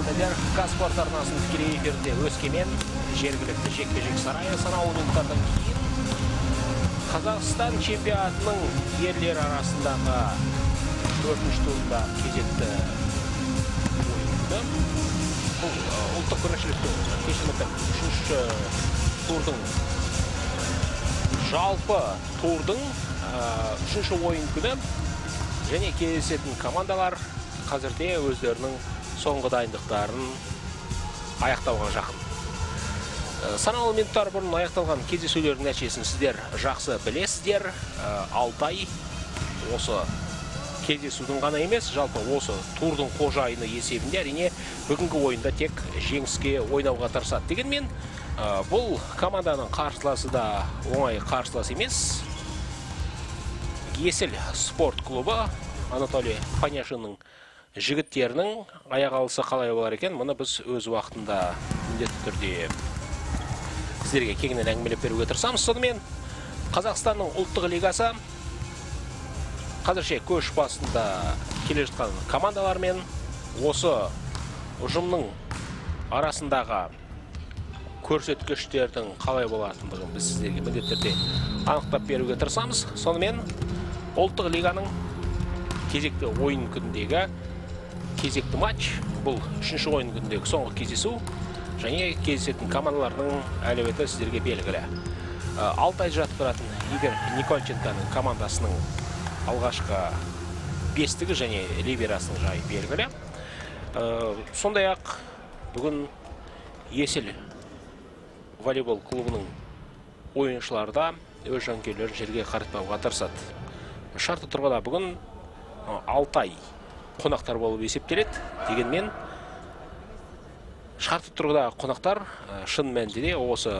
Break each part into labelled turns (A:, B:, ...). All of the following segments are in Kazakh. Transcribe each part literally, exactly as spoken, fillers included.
A: сәлемдер. Казспорт арнасының тікелей эфирде Өскемен жергілікті жекпе-жек сарайы санаулы минуттардан кейін Қазақстан чемпионатының ерлер арасындағы төртінші турында кезекті ойынды. Бұл ұлттық біріншіліктің кешімітің үшінші турдың жалпы турдың үшінші ойын күні және кездесетін командалар қазірде өздерінің соңғы дайындықтарын аяқтауға жақын. Санаулы минуттар бұрын аяқталған кездесулердің нәтижесін сіздер жақсы білесіздер. Алтай осы кездесудің ғана емес, жалпы осы турдың қожайыны есебінде әрине бүгінгі ойында тек жеңіске ойнауға тырысады. Дегенмен бұл команданың қарсыласы да оңай қарсылас емес. Есіл спорт клубы Анатолий Паняшинның жігіттерінің аяқ алысы қалай болар екен, мұны біз өз уақытында міндетті түрде сіздерге кеңінен әңгімелеп беруге тырысамыз. Сонымен Қазақстанның ұлттық лигасы қазірше көш басында келе жатқан командалармен осы ұжымның арасындағы көрсеткіштердің қалай болатындығын біз сіздерге міндетті түрде анықтап беруге тырысамыз. Сонымен ұлттық лиганың кезекті ойын күніндегі кезекті матч, бұл үшінші ойын күніндегі соңғы кездесу және кездесетін командалардың әлеуеті сіздерге белгілі. Алтай жаттықтыратын Игорь Никольченконың командасының алғашқы бестігі және либерасының жайы белгілі. Сондай-ақ бүгін Есіл волейбол клубының ойыншылары да өз жанкүйерлерін жерге қаратпауға тырысады. Шарты тұрғыда бүгін Алтай қонақтар болып есептеледі. Дегенмен шарты тұрғыда қонақтар шын мәнінде осы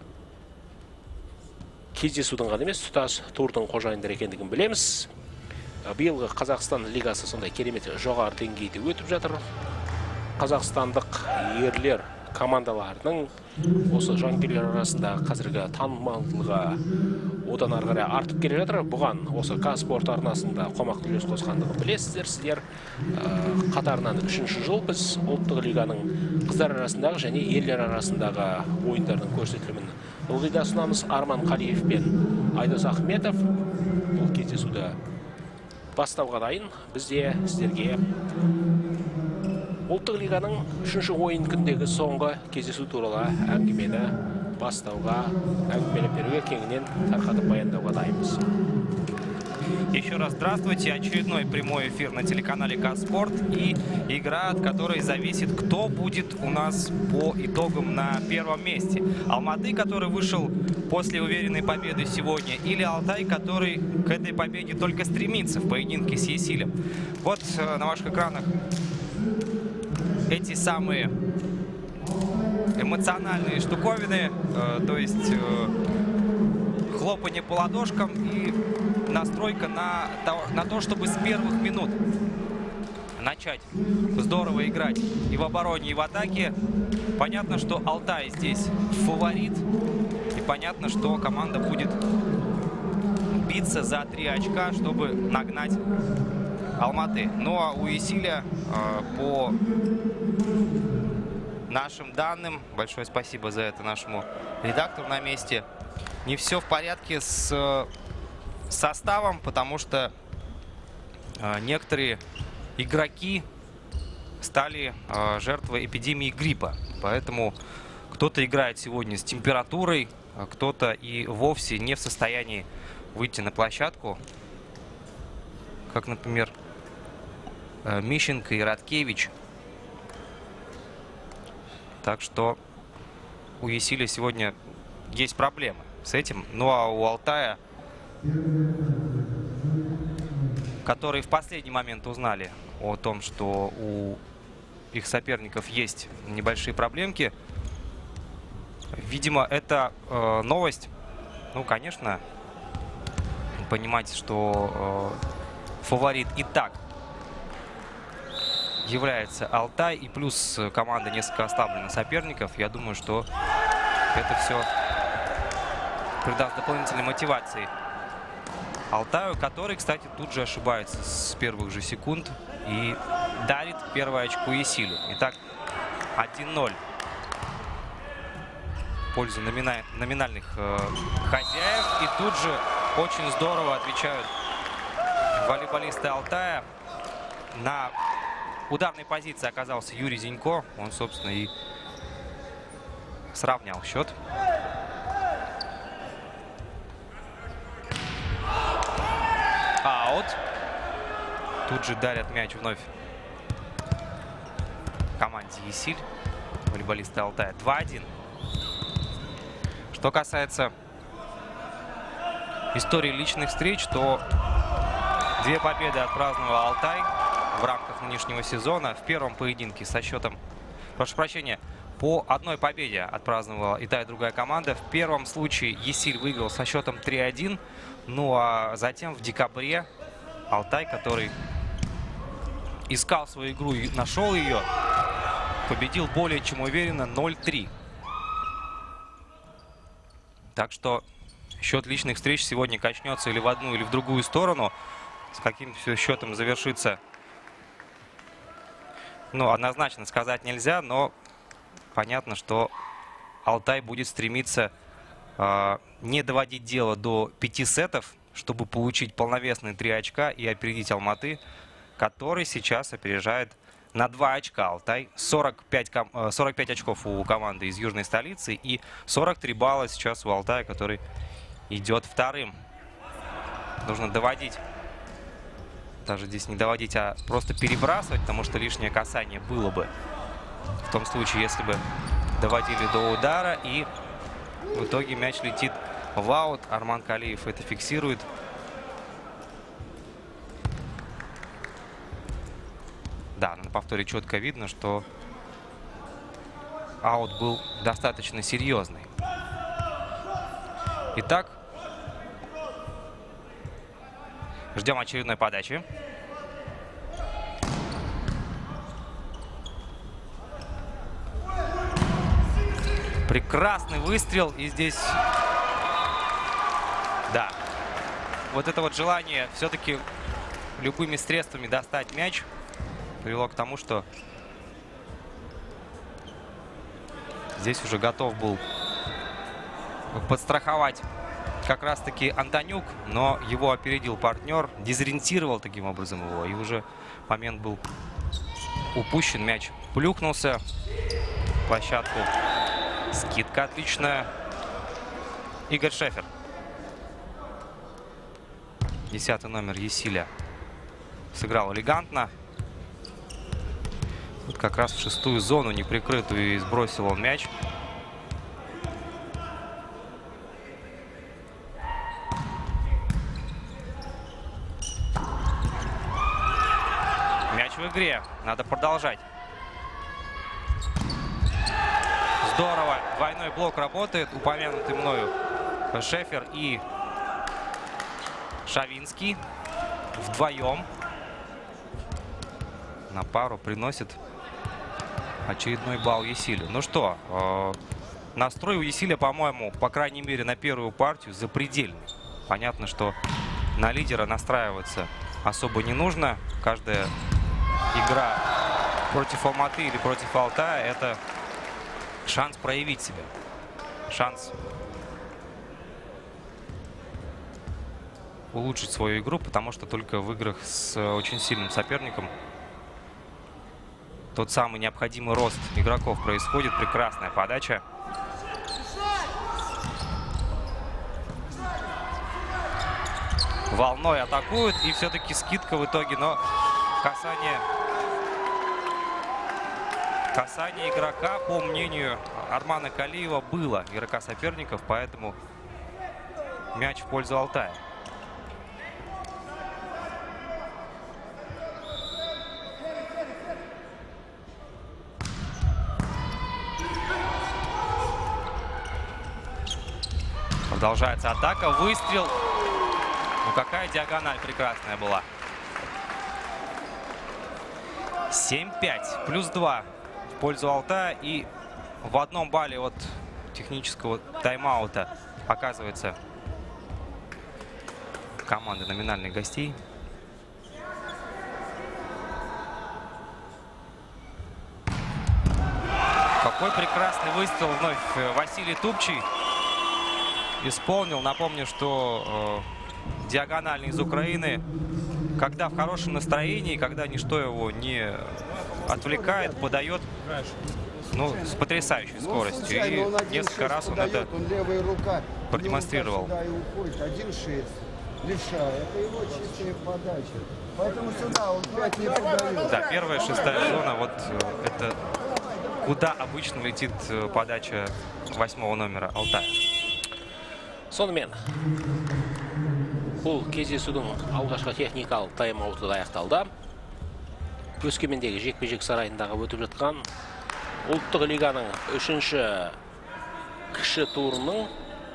A: кездесудің ғана емес, тұтас турдың қожайындары екендігін білеміз. Биылғы Қазақстан лигасы сондай керемет жоғары деңгейде өтіп жатыр. Қазақстандық ерлер командаларының осы жанкүйерлер арасында қазіргі танымалдылығы одан ары қарай артып келе жатыр. Бұған осы Казспорт арнасында қомақты үлес қосқандығын білесіздер. Сіздер қатарынан үшінші жыл біз ұлттық лиганың қыздар арасындағы және ерлер арасындағы ойындардың көрсетілімін ылғи да ұсынамыз. Арман Қалиев пен Айдос Ахметов бұл кездесуді бастауға дайын. Бізде сіздерге ұлттық лиганың үшінші ойын күндегі соңғы кездесу туралы әңгімені бастауға, әңгімелеп беруге кеңінен тарқатып баяндауға дайынбыз.
B: Еще раз здравствуйте. Очередной прямой эфир на телеканале Казспорт и игра, от которой зависит, кто будет у нас по итогам на первом месте. Алматы, который вышел после уверенной победы сегодня, или Алтай, который к этой победе только стремится в поединке с Есилем. Вот на ваших экранах эти самые эмоциональные штуковины, э, то есть э, хлопанье по ладошкам и настройка на то, на то, чтобы с первых минут начать здорово играть и в обороне, и в атаке. Понятно, что Алтай здесь фаворит, и понятно, что команда будет биться за три очка, чтобы нагнать Алматы. Ну а у Есиля э, по нашим данным, большое спасибо за это нашему редактору на месте, не все в порядке с э, составом, потому что э, некоторые игроки стали э, жертвой эпидемии гриппа. Поэтому кто-то играет сегодня с температурой, а кто-то и вовсе не в состоянии выйти на площадку, как, например, Мищенко и Радкевич. Так что у Есиля сегодня есть проблемы с этим. Ну а у Алтая, которые в последний момент узнали о том, что у их соперников есть небольшие проблемки, видимо, это э, новость. Ну, конечно, понимаете, что э, фаворит и так является Алтай, и плюс команда несколько ослаблена соперников. Я думаю, что это все придаст дополнительной мотивации Алтаю, который, кстати, тут же ошибается с первых же секунд и дарит первое очко Есилю. Итак, один ноль. В пользу номина... номинальных э, хозяев. И тут же очень здорово отвечают волейболисты Алтая. На ударной позиции оказался Юрий Зинько. Он, собственно, и сравнял счет. Аут. Тут же дарят мяч вновь команде Есиль. Волейболисты Алтая. два один. Что касается истории личных встреч, то две победы отпраздновал Алтай в рамках нынешнего сезона. В первом поединке со счетом, прошу прощения, по одной победе отпраздновала и та, и другая команда. В первом случае Есиль выиграл со счетом три один. Ну а затем в декабре Алтай, который искал свою игру и нашел ее, победил более чем уверенно ноль три. Так что счет личных встреч сегодня качнется или в одну, или в другую сторону. С каким все счетом завершится, ну, однозначно сказать нельзя, но понятно, что Алтай будет стремиться э, не доводить дело до пяти сетов, чтобы получить полновесные три очка и опередить Алматы, который сейчас опережает на два очка Алтай. сорок пять, сорок пять очков у команды из южной столицы и сорок три балла сейчас у Алтая, который идет вторым. Нужно доводить, даже здесь не доводить, а просто перебрасывать, потому что лишнее касание было бы в том случае, если бы доводили до удара. И в итоге мяч летит в аут. Арман Калиев это фиксирует. Да, на повторе четко видно, что аут был достаточно серьезный. Итак, ждем очередной подачи. Прекрасный выстрел. И здесь, да, вот это вот желание все-таки любыми средствами достать мяч привело к тому, что здесь уже готов был подстраховать как раз-таки Антонюк, но его опередил партнер, дезориентировал таким образом его, и уже момент был упущен. Мяч плюхнулся в площадку. Скидка отличная. Игорь Шефер. Десятый номер Есиля сыграл элегантно. Тут как раз в шестую зону неприкрытую и сбросил он мяч. Мяч в игре. Надо продолжать. Здорово. Двойной блок работает. Упомянутый мною Шефер и Шавинский вдвоем на пару приносит очередной балл Есилю. Ну что, э, настрой у Есиля, по-моему, по крайней мере на первую партию запредельный. Понятно, что на лидера настраиваться особо не нужно. Каждая игра против Алматы или против Алтая — это шанс проявить себя. Шанс улучшить свою игру, потому что только в играх с очень сильным соперником тот самый необходимый рост игроков происходит. Прекрасная подача. Волной атакуют, и все-таки скидка в итоге, но касание, касание игрока, по мнению Армана Калиева, было игрока соперников, поэтому мяч в пользу Алтая. Продолжается атака. Выстрел. Ну какая диагональ прекрасная была. семь пять. Плюс два в пользу Алтая. И в одном балле от технического тайм-аута оказывается команда номинальных гостей. Какой прекрасный выстрел вновь Василий Тупчий исполнил. Напомню, что э, диагональный из Украины, когда в хорошем настроении, когда ничто его не отвлекает, подает, ну, с потрясающей скоростью. Ну, слушай, и он несколько раз он подает, это он левая рука, продемонстрировал. один шесть. Левша, это его чистая подача. Поэтому сюда он пять не подает. Да, первая шестая зона, вот это куда обычно летит подача восьмого номера Алтая.
A: Сонымен бұл кездесудің алғашқы техникалық тайм-ауты аяқталды. Өскемендегі жекпе-жек сарайындағы өтіп жатқан ұлттық лиганың үшінші кіші турының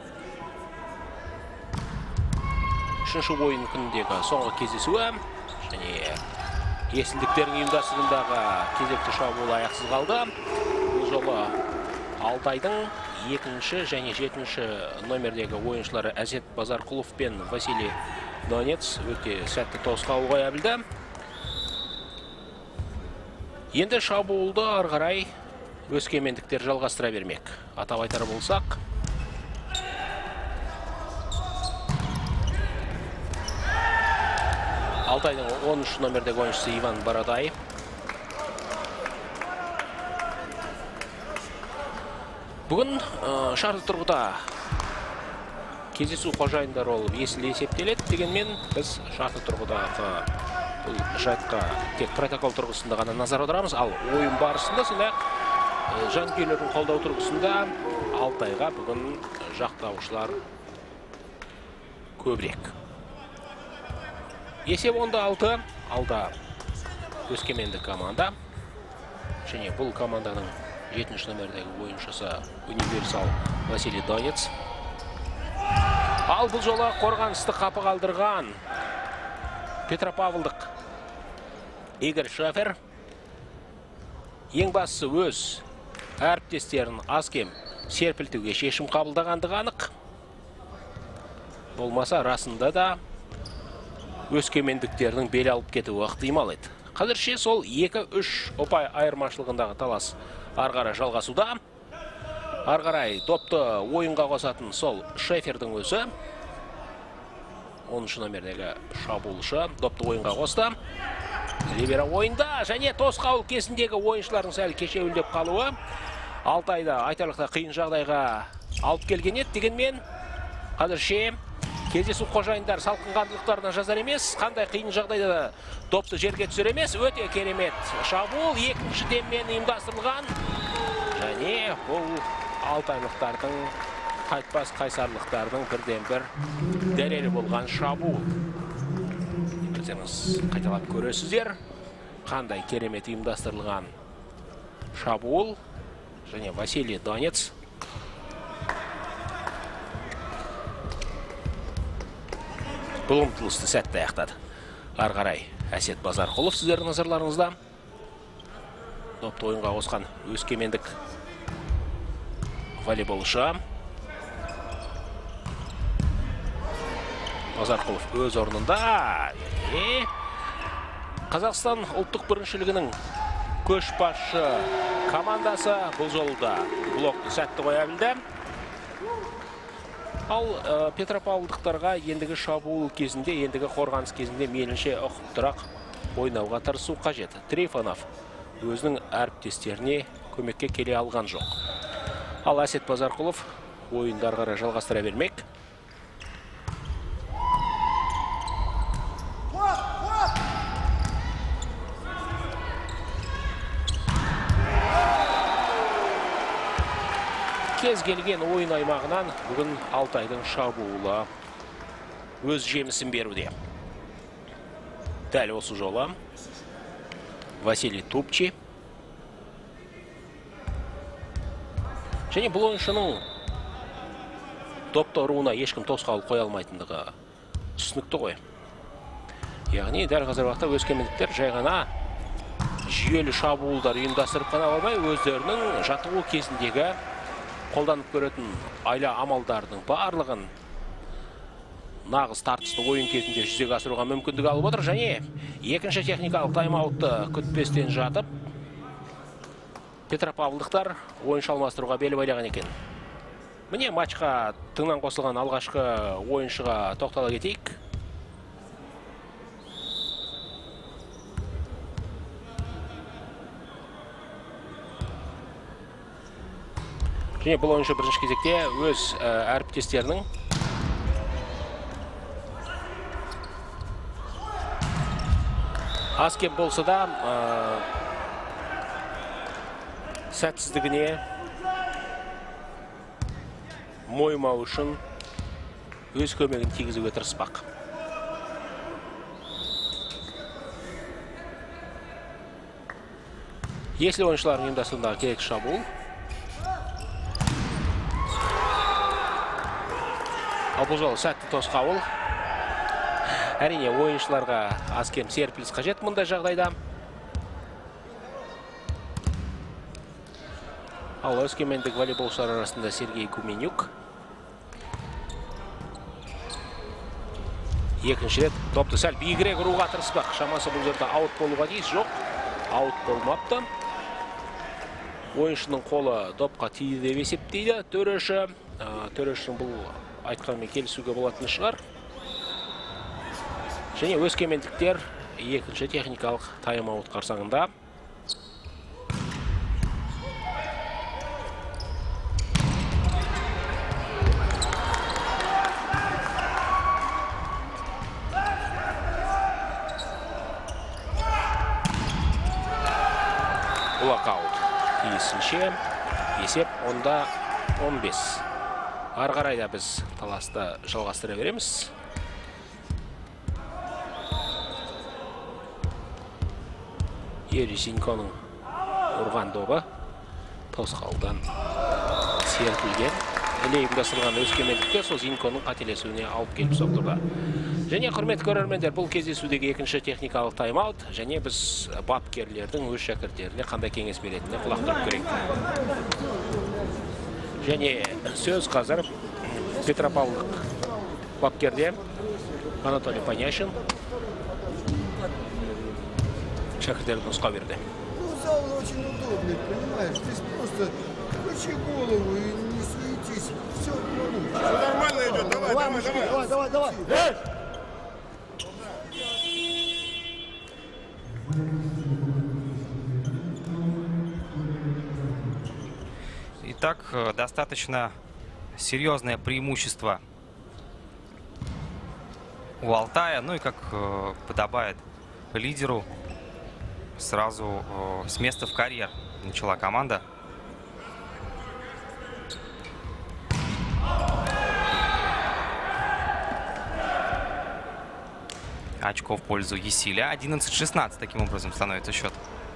A: үшінші ойын күніндегі соңғы кездесуі және есілдіктердің ұйымдастыруындағы кезекті шабуыл аяқсыз қалды. Бұл жолы Алтайдың екінші және жетінші номердегі ойыншылары Әсет Базарқұлов пен Василий Донец өте сәтті тосқауыл қоя білді. Енді шабуылды ары қарай өскемендіктер жалғастыра бермек. Атап айтар болсақ, Алтайдың оныншы номердегі ойыншысы Иван Бородай. Бүгін шартты тұрғыда кездесу қожайындары болып есіл есептеледі. Дегенмен біз шартты тұрғыдағы бұл жайтқа тек протокол тұрғысында ғана назар аударамыз. Ал ойын барысында сондай жанкүйерлердің қолдау тұрғысында Алтайға бүгін жақтаушылар көбірек. Есеп онда алты, алда өскеменді команда. Және бұл команданың жетінші номердегі ойыншысы универсал Василий Донец. Ал бұл жолы қорғанысты қапы қалдырған Петропавлдық Игорь Шафер ең бастысы өз әріптестерін аз-кем серпілтуге шешім қабылдағандығы анық. Болмаса расында да өскемендіктердің бел алып кетуі ықтимал еді. Қазірше сол екі-үш ұпай айырмашылығындағы талас арғара жалғасуда. Арғарай допты ойынға қосатын сол Шефердің өзі. оныншы номердегі шабуылшы допты ойынға қосты. Рибера ойында және тосқауыл кезіндегі ойыншылардың сәл кешеуілдеп қалуы Алтайда айтарлықта қиын жағдайға алып келген еді. Дегенмен қазірше кездесу қожайындар салқынғандылықтарына жазар емес, қандай қиын жағдайда допты жерге түсер емес. Өте керемет шабуыл екінші деммен ұйымдастырылған. Және бұл алтайлықтардың қайтпас қайсарлықтардың бірден бір дәлелі болған шабуыл. Білсеңіз, қайталап көресіздер, қандай керемет ұйымдастырылған шабуыл. Және Василий Донец бұл ұмтылысты сәтті аяқтады. Ары қарай Әсет Базарқұлов сіздердің назарларыңызда. Допты ойынға қосқан өскемендік волейболшы. Базарқұлов өз орнында. Қазақстан ұлттық біріншілігінің көшбасшы командасы бұл жолда блокты сәтті қоя білді. Ал Петропавлдықтарға ендігі шабуыл кезінде, ендігі қорғаныс кезінде мейлінше ұқыптырақ ойнауға тырысу қажет. Трифонов өзінің әріптестеріне көмекке келе алған жоқ. Ал Әсет Базарқұлов ойындарға жалғастыра бермек. Кез келген ойын аймағынан бүгін Алтайдың шабуылы өз жемісін беруде. Дәл осы жолы Василий Тупчий. Және бұл ойыншының допты ұруына ешкім тосқауыл қоя алмайтындығы түсінікті ғой. Яғни дәл қазір уақытта өскемендіктер жай ғана жүйелі шабуылдар ұйымдастырып қана алмай, өздерінің жаттығу кезіндегі қолданып көретін айла амалдардың барлығын нағыз тартысты ойын кезінде жүзеге асыруға мүмкіндік алып отыр. Және екінші техникалық тайм-аутты күтпестен жатып Петропавлдықтар ойыншы алмастыруға бел байлаған екен. Міне матчқа тыңнан қосылған алғашқы ойыншыға тоқтала кетейік. Және бұл ойыншы бірінші кезекте өз әріптестерінің аз кем болса да сәтсіздігіне мойымау үшін өз көмегін тигізуге тырыспақ. Если ойыншылардың ұйымдастыруындағы керекті шабуыл. Ал бұл жолы сәтті тосқауыл. Әрине ойыншыларға аз кем серпіліс қажет мұндай жағдайда. Ал өскемендік волейболшылар арасында Сергей Гуменюк. Екінші рет топты сәл биігірек ұруға тырыспақ. Шамасы бұл жерде аут болуға дейіз жоқ. Аут болмапты. Ойыншының қолы допқа тиді деп есептейді. Төреші. Төрешінің бұл айтқанмен келісуге болатын шығар. Және өскемендіктер екінші техникалық тайм-аут қарсаңында. Локаут. Тиісінше есеп онда он бес. Ары қарай да біз таласты жалғастыра береміз. Ересинконың ұрған добы тосқауылдан серпілген. Іле ұйымдастырылған өскемендіктер сол Зинконың қателесуіне алып келіп соқтырды. Және құрметті көрермендер, бұл кездесудегі екінші техникалық тайм-аут, және біз бапкерлердің өз шәкірттеріне қандай кеңес беретініне құлақ түріп керек. Және сөз қазір Петропавлдық бапкерде Анатолий Паняшин шәкірттерді нұсқа берді.
C: Зал очень удобный, понимаешь? Здесь просто включи голову и не суетись. Все получится.
D: Все нормально идет. Давай, давай, давай.
C: Давай, давай, давай.
B: Итак, достаточно серьезное преимущество у Алтая. Ну и как подобает лидеру, сразу с места в карьер начала команда. Очко в пользу Есиля. одиннадцать шестнадцать таким образом становится счет.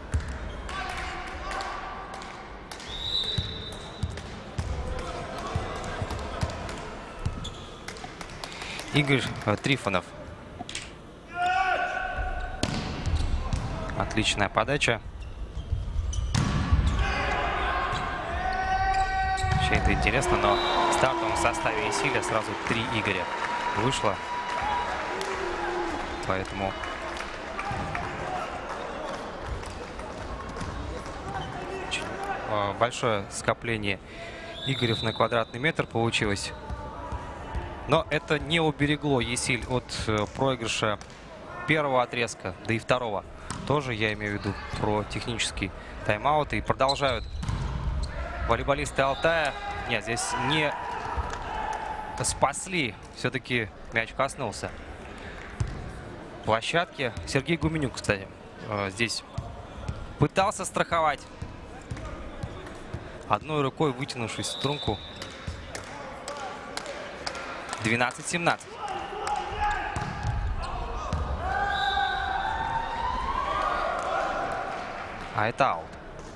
B: Игорь Трифонов. Отличная подача. Вообще это интересно, но в стартовом составе Есиля сразу три Игоря вышло. Поэтому очень большое скопление Игорев на квадратный метр получилось. Но это не уберегло Есиль от проигрыша первого отрезка, да и второго. Тоже я имею в виду про технический тайм-аут. И продолжают волейболисты Алтая. Нет, здесь не спасли. Все-таки мяч коснулся площадки. Сергей Гуменюк, кстати, здесь пытался страховать. Одной рукой вытянувшись в струнку. двенадцать семнадцать. А это аут.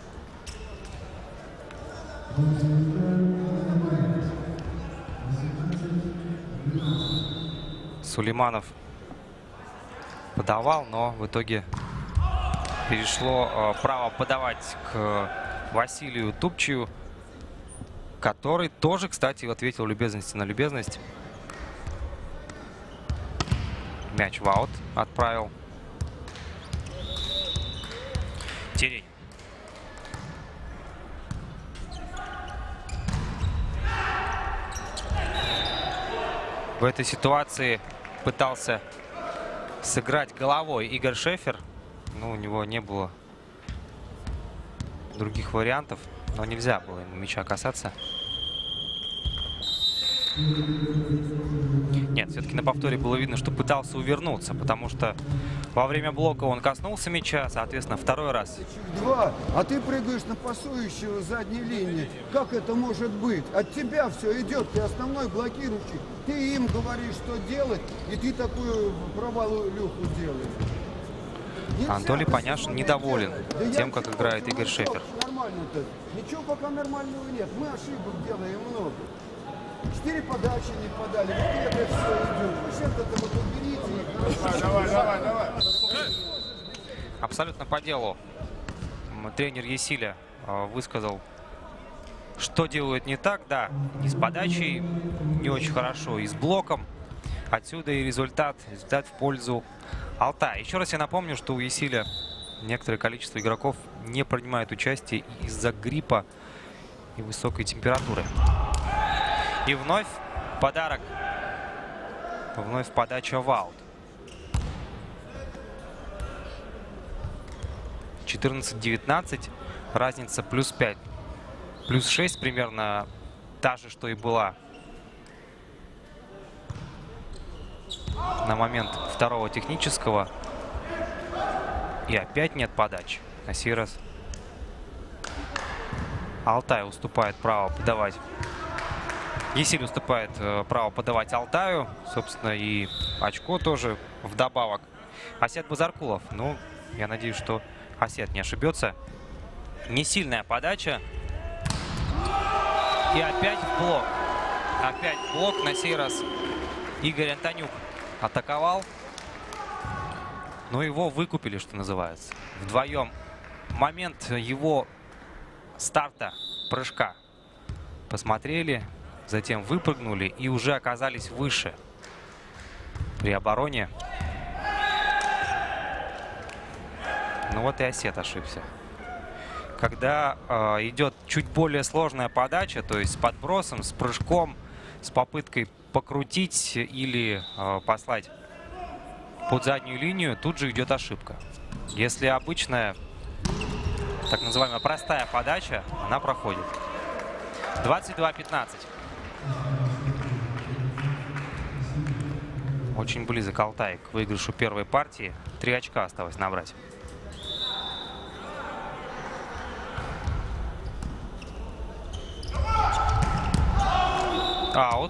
B: Сулейманов подавал, но в итоге перешло э, право подавать к Василию Тупчию, который тоже, кстати, ответил любезности на любезность. Мяч в аут отправил. Терень. В этой ситуации пытался сыграть головой Игорь Шефер. Но у него не было других вариантов. Но нельзя было ему мяча касаться. Нет, все-таки на повторе было видно, что пытался увернуться, потому что во время блока он коснулся мяча, соответственно, второй раз.
C: Два, а ты прыгаешь на пасующего задней линии. Как это может быть? От тебя все идет, ты основной блокирующий. Ты им говоришь, что делать, и ты такую провалюху делаешь. Нельзя
B: Анатолий Паняшин
C: посмотреть
B: недоволен
C: делать. Да
B: тем,
C: я
B: как
C: делаю,
B: играет
C: ну
B: Игорь
C: что,
B: Шефер.
C: Нормально-то. Ничего пока нормального нет. Мы ошибок делаем много. Четыре подачи не подали. Вот это все идет. Пусть это вот уберите.
D: Давай, давай, давай.
B: Абсолютно по делу. М, Тренер Есиля э, высказал, что делают не так. Да, и с подачей не очень хорошо, и с блоком. Отсюда и результат. Результат в пользу Алтая. Еще раз я напомню, что у Есиля некоторое количество игроков не принимает участие из-за гриппа и высокой температуры. И вновь подарок. Вновь подача в аут. четырнадцать девятнадцать. Разница плюс пять. Плюс шесть примерно та же, что и была на момент второго технического. И опять нет подачи. На сей раз Алтай уступает право подавать. Есиль уступает э, право подавать Алтаю. Собственно, и очко тоже вдобавок. Асет Базаркулов. Ну, я надеюсь, что Асет не ошибется. Не сильная подача. И опять в блок. Опять в блок. На сей раз Игорь Антонюк атаковал. Но его выкупили, что называется. Вдвоем. Момент его старта, прыжка посмотрели. Затем выпрыгнули и уже оказались выше при обороне. Ну вот и Асет ошибся. Когда э, идет чуть более сложная подача, то есть с подбросом, с прыжком, с попыткой покрутить или э, послать под заднюю линию, тут же идет ошибка. Если обычная, так называемая простая подача, она проходит. двадцать два пятнадцать. Очень близок Алтай к выигрышу первой партии. Три очка осталось набрать. Аут.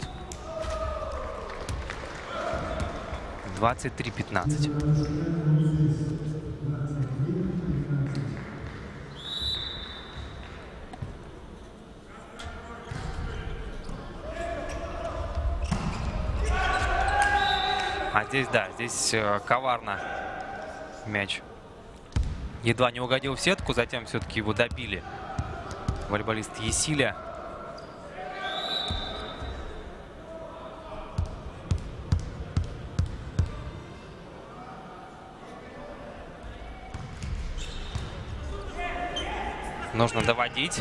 B: двадцать три пятнадцать. А здесь, да, здесь э, коварно мяч едва не угодил в сетку, затем все-таки его добили волейболист Есиля. Нужно доводить.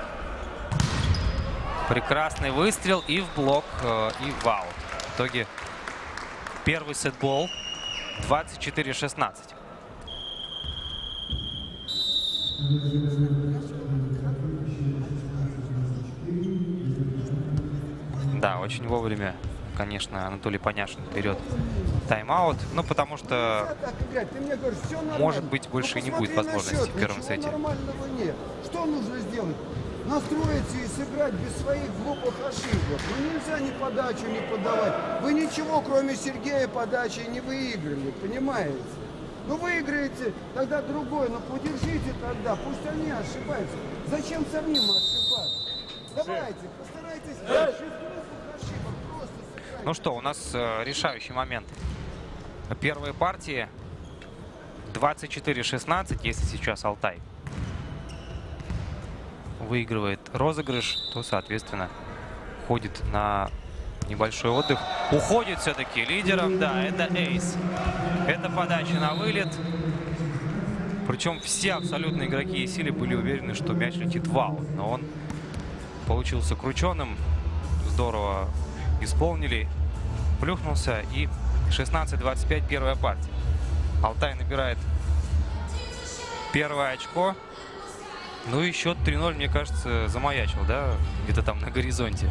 B: Прекрасный выстрел и в блок, э, и в аут. В итоге первый сетбол двадцать четыре шестнадцать. Да, очень вовремя, конечно, Анатолий Паняшин берет тайм-аут. Ну, потому что, может быть, больше и не будет возможности в первом сете.
C: Что нужно сделать? Настроиться и сыграть без своих глупых ошибок. Ну нельзя ни подачу не подавать. Вы ничего, кроме Сергея, подачи не выиграли, понимаете? Ну выиграете, тогда другой, но подержите тогда, пусть они ошибаются. Зачем самим ошибаться? Давайте, постарайтесь без глупых ошибок просто сыграть.
B: Ну что, у нас э, решающий момент первой партии. двадцать четыре шестнадцать, если сейчас Алтай выигрывает розыгрыш, то, соответственно, ходит на небольшой отдых. Уходит все-таки лидером. Да, это эйс. Это подача на вылет. Причем все абсолютно игроки Есили были уверены, что мяч летит в аут. Но он получился крученым. Здорово исполнили. плюхнулся. И шестнадцать двадцать пять первая партия. Алтай набирает первое очко. Ну и счет три ноль, мне кажется, замаячил, да, где-то там на горизонте.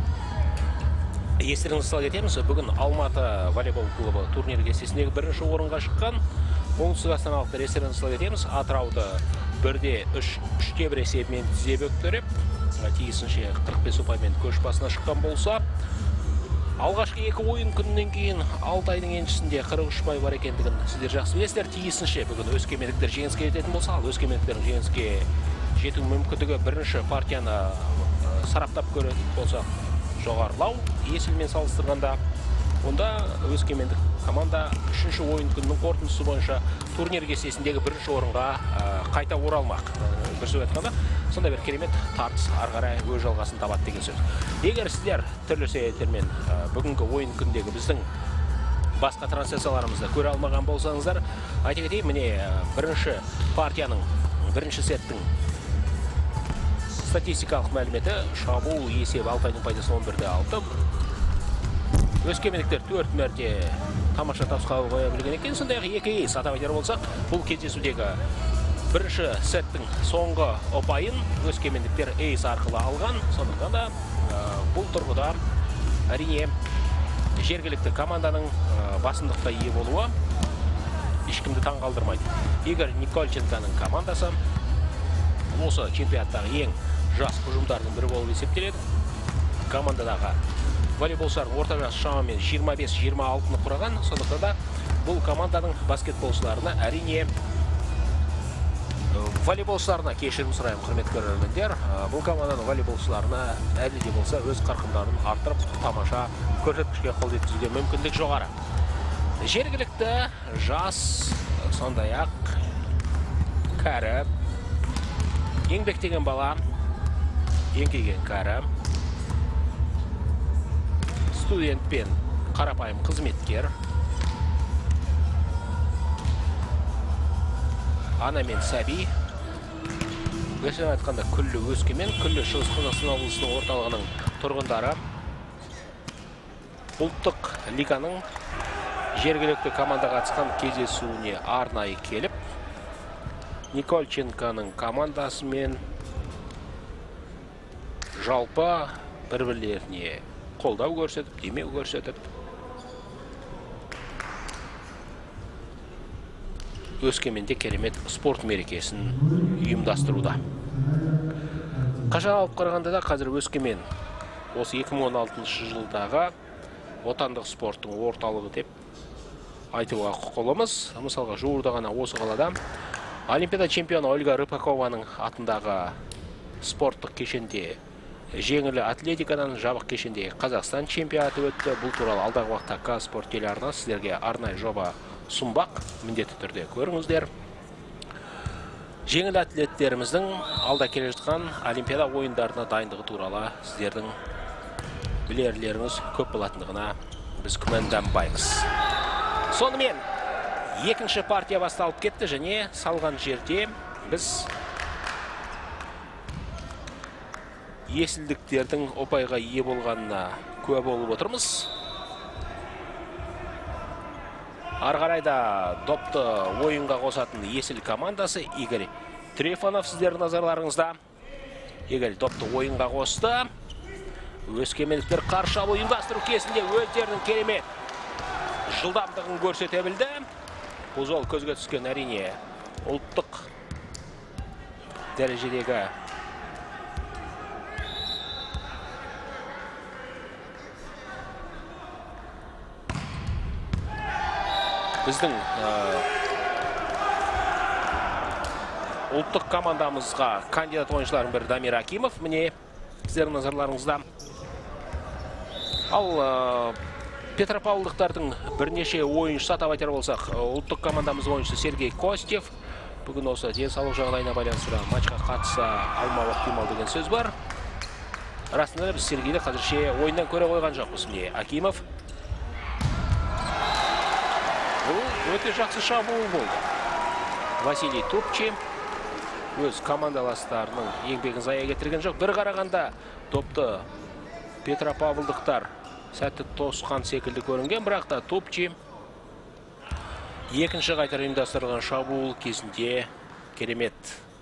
A: Естеріңізге сала кетеміз, бүгін Алматы волейбол клубы турнир кестесіндегі бірінші орынға шыққан. Оңтүстік астаналықтар естеріңізге сала кетеміз, Атырауды бірде үште бір есебімен тізе бөктіріп, тиісінше қырық бес ұпаймен көш басына шыққан болса, алғашқы екі ойын күнінен кейін Алтайдың еншісінде қырық үш ұпай бар екендігін сіздер жақсы білесіздер. Тиісінше бүгін өскемендіктер жеңіске жететін болса, ал өскемендіктердің жеңіске жету мүмкіндігі бірінші партияны сараптап көретін болса, жоғарылау есілмен салыстырғанда, онда өскемендік команда үшінші ойын күнінің қорытындысы бойынша турнир кестесіндегі бірінші орынға қайта оралмақ. Бір сөз айтқанда, сондай бір керемет тартыс ары қарай өз жалғасын табады деген сөз. Егер сіздер түрлі себептермен бүгінгі ойын күніндегі біздің басқа трансляцияларымызды көре алмаған болсаңыздар, айта кетейін, міне бірінші партияның, бірінші сеттің статистикалық мәліметі: шабуыл есебі Алтайдың пайдасы он бірде алты. Өскемендіктер төрт мәрте тамаша тапсыға қоя білген екен. Сондай-ақ екі ес атап айтар болсақ, бұл кездесудегі бірінші сеттің соңғы ұпайын өскемендіктер ес арқылы алған. Сондықтан да бұл тұрғыда әрине жергілікті команданың басымдыққа ие болуы ешкімді таң қалдырмайды. Игорь Никольченконың командасы осы чемпионаттағы ең жас ұжымдардың бірі болып есептеледі. Командадағы волейболшылардың орта жасы шамамен жиырма бес жиырма алтыны құраған. Сондықтан да бұл команданың баскетболшыларына әрине волейболшыларына кешірім сұраймын, құрметті көрермендер. Бұл команданың волейболшыларына әлі де болса өз қарқындарын арттырып, тамаша көрсеткішке қол жеткізуге мүмкіндік жоғары. Жергілікті жас, сондай-ақ кәрі, еңбектеген бала, еңкейген кәрі, студент пен қарапайым қызметкер, ана мен сәби, өсен айтқанда күллі Өскемен, күллі Шығыс Қазақстан облысының орталығының тұрғындары ұлттық лиганың жергілікті команда қатысқан кездесуіне арнайы келіп, Никольченконың командасымен жалпы бір-бірлеріне қолдау көрсетіп, демеу көрсетіп, Өскеменде керемет спорт мерекесін ұйымдастыруда. Қашан алып қарағанда да қазір Өскемен осы екі мың он алтыншы жылдағы отандық спорттың орталығы деп айтуға құқылымыз. Мысалға, жуырда ғана осы қалада Олимпиада чемпионы Ольга Рыпакованың атындағы спорттық кешенде, жеңіл атлетикадан жабық кешенде Қазақстан чемпионаты өтті. Бұл туралы алдағы уақытта Казспорт телеарнасы сіздерге арнайы жоба сұмбақ, міндетті түрде көріңіздер. Жеңіл атлеттеріміздің алда келе жатқан Олимпиада ойындарына дайындығы туралы сіздердің білерлеріңіз көп болатындығына біз күмәнданбаймыз. Сонымен екінші партия басталып кетті және салған жерде біз есілдіктердің ұпайға ие болғанына куә болып отырмыз. Арғарайда допты ойынға қосатын есіл командасы Игорь Трифонов сіздердің назарларыңызда. Игорь допты ойынға қосты. Өскемендіктер қарша ұйымдастыру кезінде өздерінің керемет жылдамдығын көрсете білді. Бұл жол көзге түскен әрине ұлттық дәрежедегі біздің ұлттық командамызға кандидат ойыншылардың бірі Дамир Акимов. Міне сіздердің назарларыңызда. Ал Петропавлдықтардың бірнеше ойыншысы атап айтар болсақ, ұлттық командамыз ойыншысы Сергей Костев бүгін осы денсаулық жағдайына байланысты матчқа қатыса алмауы ықтимал деген сөз бар. Расында біз Сергейді қазірше ойыннан көре қойған жоқпыз. Міне Акимов. Бұл өте жақсы шабуыл болды. Василий Тупчи өз командаластарының еңбегін зая кетірген жоқ. Бір қарағанда допты Петропавлдықтар сәтті тосқан секілді көрінген, бірақ та Топчи екінші қайтара ұйымдастырылған шабуыл кезінде керемет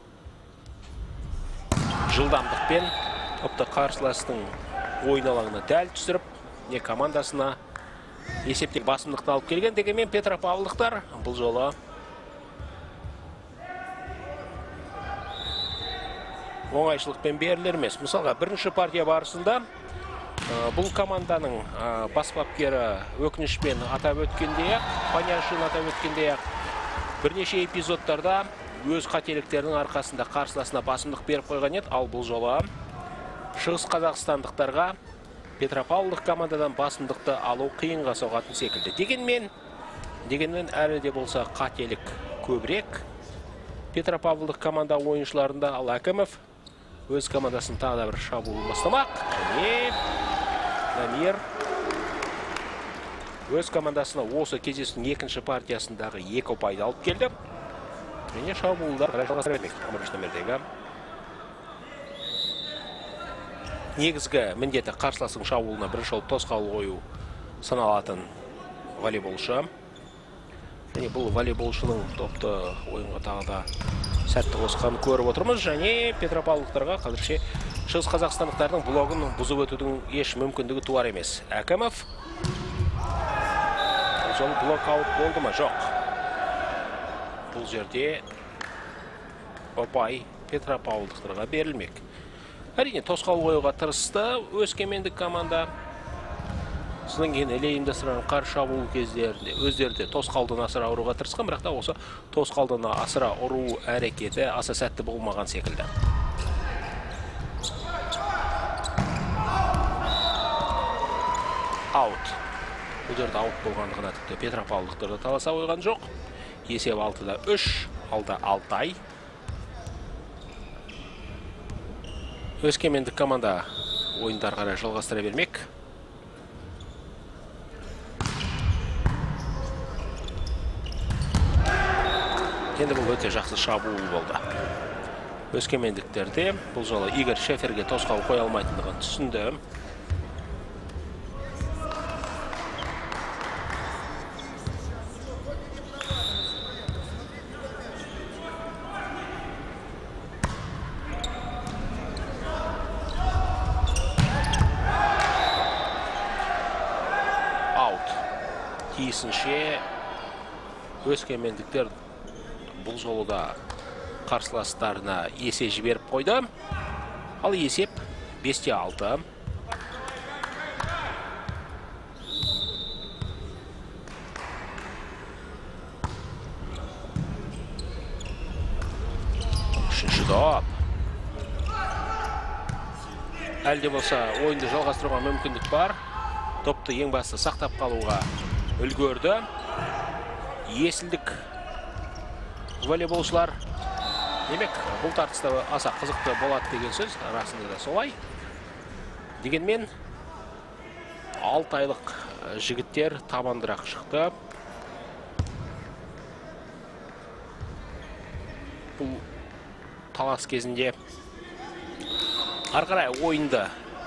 A: жылдамдықпен топты қарсыластың ойын алаңына дәл түсіріп, не командасына есепте басымдықты алып келген. Дегенмен Петропавлдықтар бұл жолы оңайшылықпен берілер емес. Мысалға, бірінші партия барысында бұл команданың бас бапкері өкінішпен атап өткендей, Паняшин атап өткендей, бірнеше эпизодтарда өз қателіктерінің арқасында қарсыласына басымдық беріп қойған еді. Ал бұл жолы шығыс қазақстандықтарға Петропавлдық командадан басымдықты алу қиынға соғатын секілді. Дегенмен, дегенмен әлі де болса қателік көбірек Петропавлдық команда ойыншыларында. Ал Әкімов өз командасын тағы да бір шабуыл бастамақ. Және Дамир өз командасына осы кездесудің екінші партиясындағы екі ұпайды алып келді. Және шабуылдар жалғастыра бермек. Номердегі негізгі міндеті қарсыласың шабуылына бірінші болып тосқауыл қою саналатын волейболшы. Және бұл волейболшының топты ойынға тағы да сәтті қосқанын көріп отырмыз. Және Петропавлдықтарға қазірше шығыс қазақстандықтардың блогын бұзып өтудің еш мүмкіндігі туар емес. Әкімов бұл жол блокаут болды ма? Жоқ. Бұл жерде ұпай Петропавлдықтарға берілмек. Әрине, тосқауыл қоюға тырысты өскемендік команда. Содан кейін іле ұйымдастырған қарсы шабуыл кездерінде өздері тосқауылдан асыра ұруға тырысқан, бірақ та осы тосқауылдан асыра ұру әрекеті аса сәтті болмаған секілді. Аут. Бұл жерде аут болғандығына тіпті Петропавлдықтарды таласа қойған жоқ. Есеп алтыда үш, алда Алтай. Өскемендік команда ойындар қарай жалғастыра бермек. Енді бұл өте жақсы шабуыл болды. Өскемендіктерде бұл жолы Игорь Шеферге тосқауыл қоя алмайтындығын түсінді. Тиісінше өскемендіктер бұл жолы да қарсыластарына есе жіберіп қойды. Ал есеп бесте алты. Үшінші доп. Әлде болса ойынды жалғастыруға мүмкіндік бар. Топты ең басты сақтап қалуға үлгерді. Есілдік волейболшылар. Демек, бұл тартыста аса қызықты болады деген сөз. Расында да солай. Дегенмен, алты айлық жігіттер табандырақ шықты. Бұл талас кезінде арқарай ойынды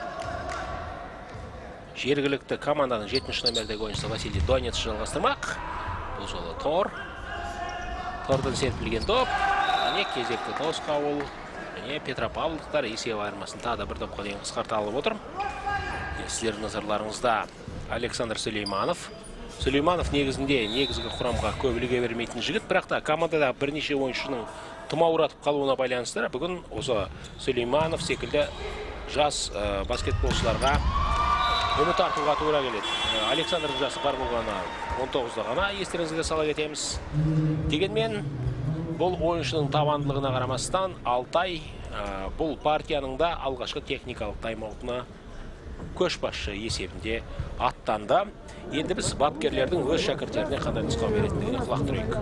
A: жергілікті команданың жетінші номердегі ойыншысы Василий Донец жалғастырмақ. Бұл жолы Тор. Тордан серпілген доп. Және кезекті тосқауыл. Және Петропавлдықтар есеп айырмасын тағы да бір допқа дейін қысқарта алып отыр. Сіздердің назарларыңызда Александр Сүлейманов. Сүлейманов негізінде негізгі құрамға көбіліге бермейтін жігіт, бірақ та командада бірнеше ойыншының тұмауратып қалуына байланысты бүгін осы Сүлейманов секілді жас баскетболшыларға үміт артуға тура келеді. Александрдың жасы бар болғаны он тоғызда ғана, естеріңізге сала кетеміз. Дегенмен, бұл ойыншының табандылығына қарамастан Алтай бұл партияның да алғашқы техникалық тайм-аутына көшбасшы есебінде аттанды. Енді біз бапкерлердің өз шәкірттеріне қандай нұсқау беретіндігіне құлақ түрейік.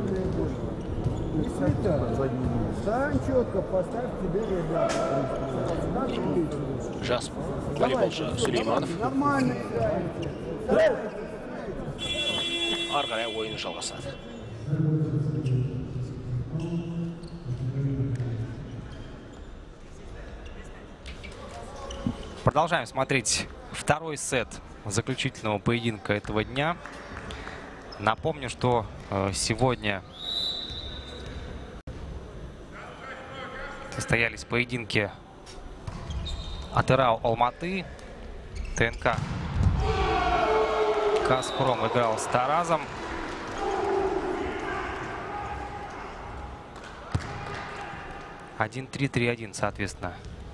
A: Жас волейболшы Сүлейманов ары қарай ойын жалғасады.
B: Продолжаем смотреть второй сет заключительного поединка этого дня. Напомню, что э, сегодня состоялись поединки Атырау Алматы. ТНК Казхром играл с Таразом. один-три, три-один, соответственно.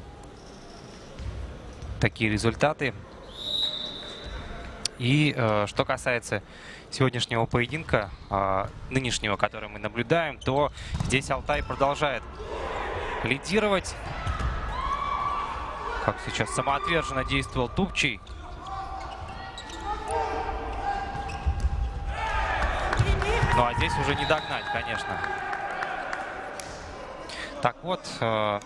B: Такие результаты. И э, что касается сегодняшнего поединка, э, нынешнего, который мы наблюдаем, то здесь Алтай продолжает лидировать. Как сейчас самоотверженно действовал Тупчий. Ну а здесь уже не догнать, конечно. Так вот, э,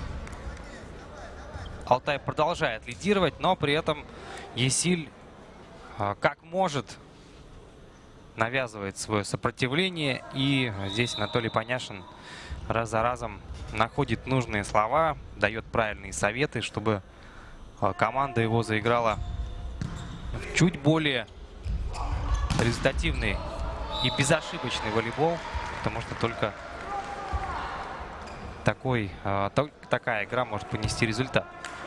B: Алтай продолжает лидировать, но при этом Есиль э, как может навязывает свое сопротивление. И здесь Анатолий Поняшин раз за разом находит нужные слова, дает правильные советы, чтобы э, команда его заиграла в чуть более результативный и безошибочный волейбол, потому что только такой, э, только такая игра может принести результат.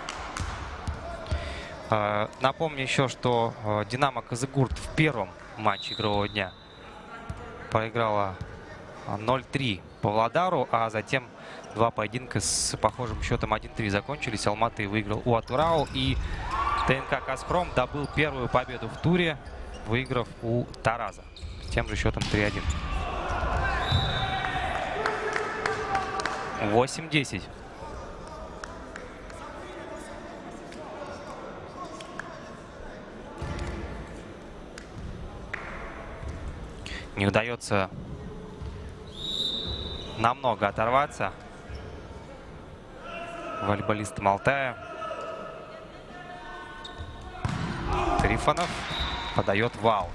B: Э, напомню еще, что э, Динамо Казыгурт в первом матче игрового дня проиграла ноль-три Павлодару, а затем два поединка с похожим счетом один-три закончились. Алматы выиграл у Атырау, и ТНК Казхром добыл первую победу в туре, выиграв у Тараза с тем же счетом три-один. восемь-десять. Не удается намного оторваться волейболистам Алтая. Трифонов подает в аут.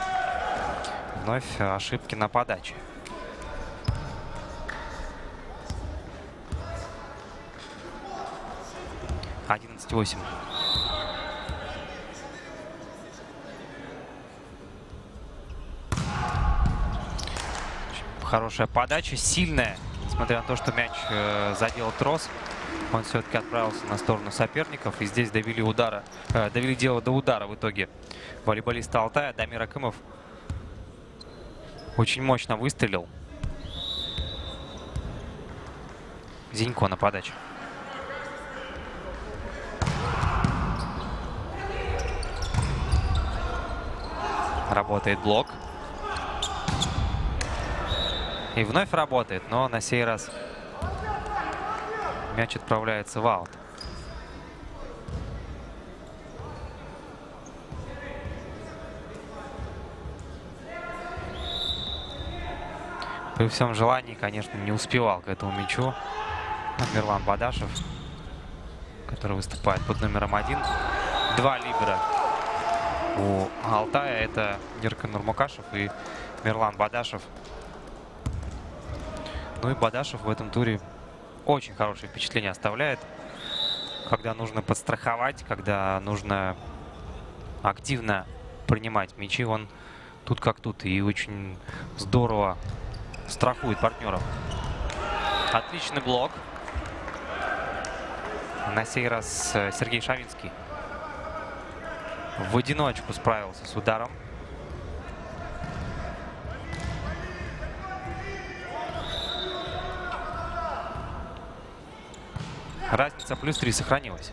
B: Вновь ошибки на подаче. одиннадцать-восемь. Хорошая подача, сильная. Несмотря на то, что мяч э, задел трос, он все-таки отправился на сторону соперников. И здесь довели, удара, э, довели дело до удара в итоге волейболиста Алтая. Дамир Акымов очень мощно выстрелил. Зинько на подаче. Работает блок. И вновь работает, но на сей раз мяч отправляется в аут. При всем желании, конечно, не успевал к этому мячу Мирлан Бадашев, который выступает под номером один. Два либера у Алтая. Это Ниркан Нурмукашев и Мирлан Бадашев. Ну и Бадашев в этом туре очень хорошее впечатление оставляет. Когда нужно подстраховать, когда нужно активно принимать мячи, он тут как тут. И очень здорово страхует партнеров. Отличный блок. На сей раз Сергей Шавинский в одиночку справился с ударом. Разница плюс три сохранилась.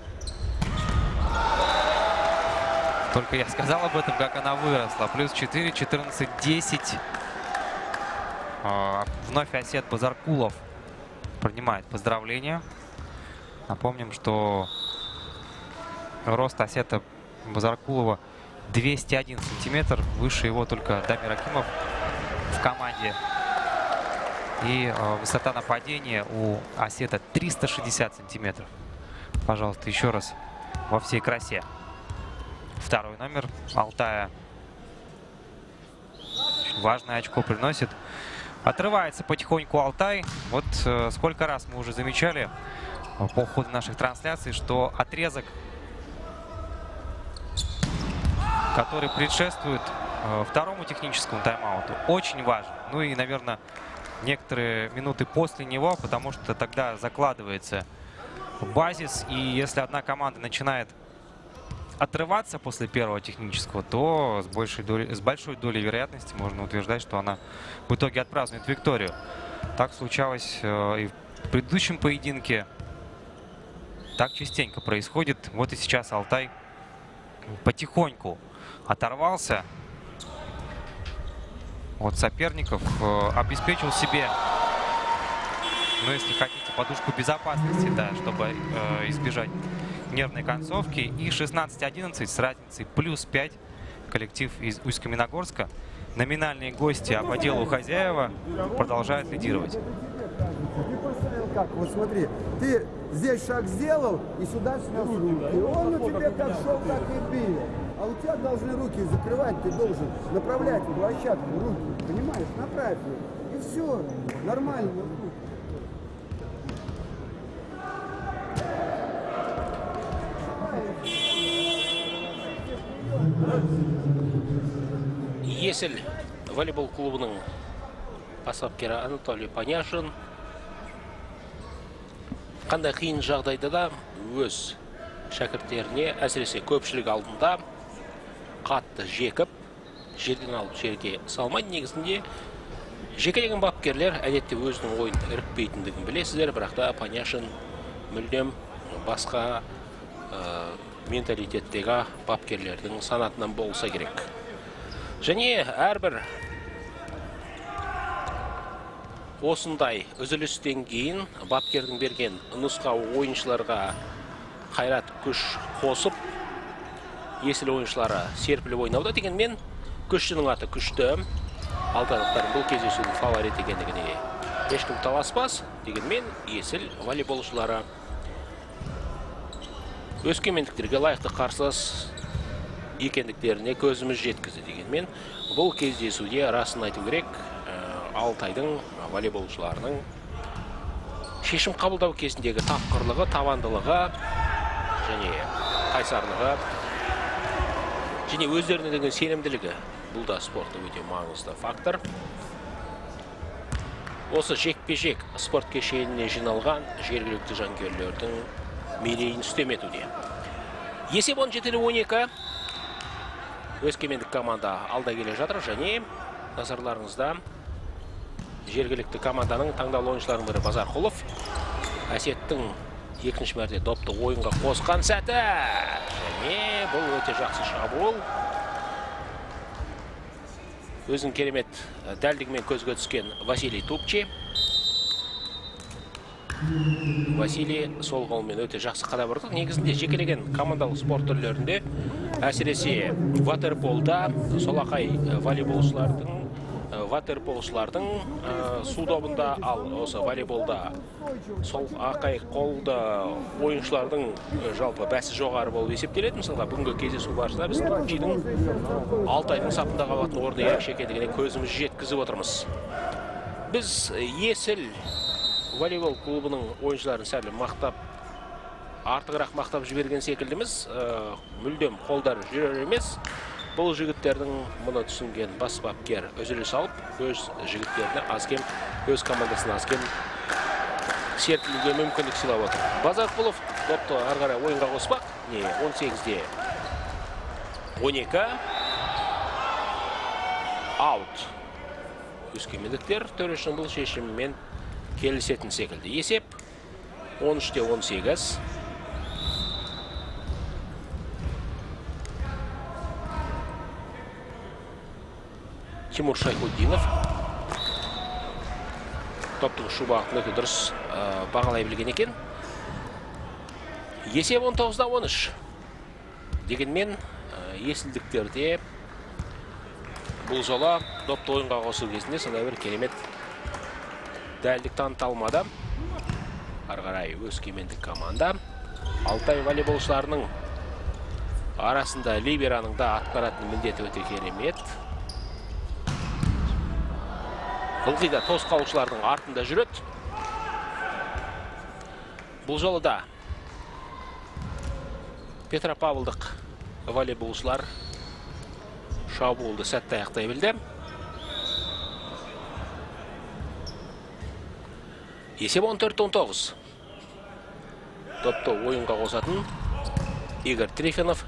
B: Только я сказал об этом, как она выросла. Плюс четыре, четырнадцать, десять. Вновь Асет Базаркулов принимает поздравления. Напомним, что рост Асета Базаркулова двести один сантиметр. Выше его только Дамир Акимов в команде. И э, высота нападения у Асета триста шестьдесят сантиметров. Пожалуйста, еще раз во всей красе. Второй номер Алтая. Очень важное очко приносит. Отрывается потихоньку Алтай. Вот э, сколько раз мы уже замечали э, по ходу наших трансляций, что отрезок который предшествует э, второму техническому тайм-ауту, очень важен. Ну и, наверное, некоторые минуты после него, потому что тогда закладывается базис. И если одна команда начинает отрываться после первого технического, то с большой долей, с большой долей вероятности можно утверждать, что она в итоге отпразднует викторию. Так случалось э, и в предыдущем поединке. Так частенько происходит. Вот и сейчас Алтай потихоньку оторвался от соперников, э, обеспечил себе, ну если хотите, подушку безопасности, да, чтобы э, избежать нервной концовки. И шестнадцать одиннадцать с разницей плюс пять коллектив из Усть-Каменогорска. Номинальные гости, а по делу хозяева, продолжают лидировать.
C: Ты поставил как? Вот смотри, ты здесь шаг сделал и сюда снес руки. Он у тебя как шел, так и бил. А у тебя должны руки закрывать, ты должен направлять в площадку руки. Понимаешь? Направь их. И все. Нормально.
A: Есіл волейбол клубының бапкері Анатолий Паняшин қандай қиын жағдайда да өз шәкірттеріне, әсіресе көпшілік алдында қатты жекіп, жерден алып жерге салмайды. Негізінде жекелеген бапкерлер әдетте өзінің ойын ірікпейтіндігін білесіздер, бірақ та Паняшин мүлдем басқа ә, менталитеттегі бапкерлердің санатынан болса керек. Және әрбір осындай үзілістен кейін бапкердің берген нұсқа ойыншыларға қайрат күш қосып, есіл ойыншылары серпіліп ойнауда. Дегенмен күштінің аты күшті. Алтайлықтардың бұл кездесудің фаворит екендігіне ешкім таласпас. Дегенмен есіл волейболшылары өскемендіктерге лайықты қарсылас екендіктеріне көзіміз жеткізді. Дегенмен бұл кездесуде расын айту керек, Алтайдың волейболшыларының шешім қабылдау кезіндегі тапқырлығы, табандылығы және қайсарлығы және өздеріне деген сенімділігі, бұл да спортта өте маңызды фактор. Осы жекпе-жек спорт кешеніне жиналған жергілікті жанкүйерлердің мерейін үстем етуде. Есеп он жеті он екі. Өскемендік команда алда келе жатыр, және назарларыңызда жергілікті команданың таңдаулы ойыншыларының бірі Базарқұлов. Әсеттің екінші мәрте допты ойынға қосқан сәті. Және бұл өте жақсы шабуыл. Өзінің керемет дәлдігімен көзге түскен Василий Тупчи. Василий сол қолмен өте жақсы қадап ұрды. Негізінде жекелеген командалық спорт түрлерінде, әсіресе ватерполда солақай волейболшылардың ватерполшылардың су добында, ал осы волейболда сол ақай қолды ойыншылардың жалпы бәсі жоғары болып есептеледі. Мысалға, бүгінгі кездесу барысында біз Тупчидің Алтайдың сапында қалатын орны ерекше екендігіне көзіміз жеткізіп отырмыз. Біз Есіл волейбол клубының ойыншыларын сәл мақтап, артығырақ мақтап жіберген секілдіміз. Мүлдем қолдар жүрер емес. Бұл жігіттердің мұны түсінген бас бапкер үзіліс алып, өз жігіттеріне азкем, өз командасына азкем серпілуге мүмкіндік сыйлап отыр. Базарқұлов допты ары қарай ойынға қоспақ. Не, он сегізде он екі. Аут. Өскемендіктер төрешінің бұл шешімімен келісетін секілді. Есеп он үште он сегіз. Тимур Шайхуддинов топтың шубағын өте дұрыс бағалай білген екен. Есеп он тоғызда он үш. Дегенмен есілдіктерде бұл жолы допты ойынға қосу кезінде сондай бір керемет дәлдік таныта алмады. Ары қарай өскемендік команда. Алтай волейболшыларының арасында либераның да атқаратын міндеті өте керемет. Ылғи да тосқаушылардың артында жүреді. Бұл жолы да Петропавлдық волейболшылар шабуылды сәтті аяқтай білді. Есеп он төрт он тоғыз. Топты ойынға қосатын Игорь Трифонов.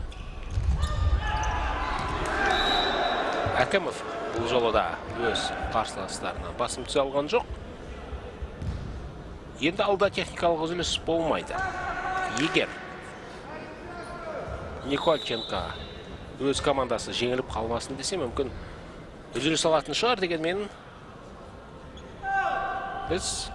A: Әкімов бұл жолы да өз қарсыластарына басым түсе алған жоқ. Енді алда техникалық үзіліс болмайды. Егер Никольченко өз командасы жеңіліп қалмасын десе, мүмкін үзіліс алатын шығар дегенмен біз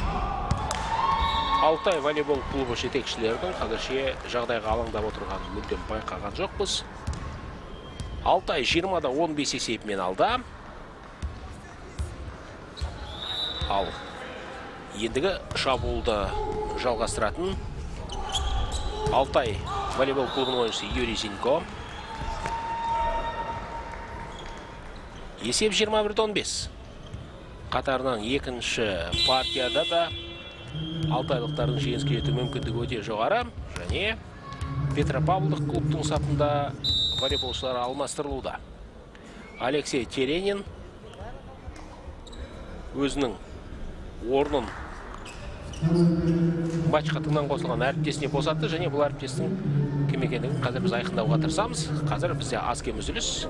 A: Алтай волейбол клубы жетекшілердің қазірше жағдайға алаңдап отырғанын мүлдем байқаған жоқпыз. Алтай жиырмада он бес есебімен алда. Ал ендігі шабуылды жалғастыратын Алтай волейбол клубының ойыншысы Юрий Зинько. Есеп жиырма бір он бес. Қатарынан екінші партияда да алтайлықтардың жеңіске жету мүмкіндігі өте жоғары. Және Петропавлдық клубтың сапында волейболшылар алмастырылуда. Алексей Теренин өзінің орнын матч қатыңнан қосылған әріптесіне босатты, және бұл әріптестің кім екендігін қазір біз айқындауға тырысамыз. Қазір бізде аз кем үзіліс.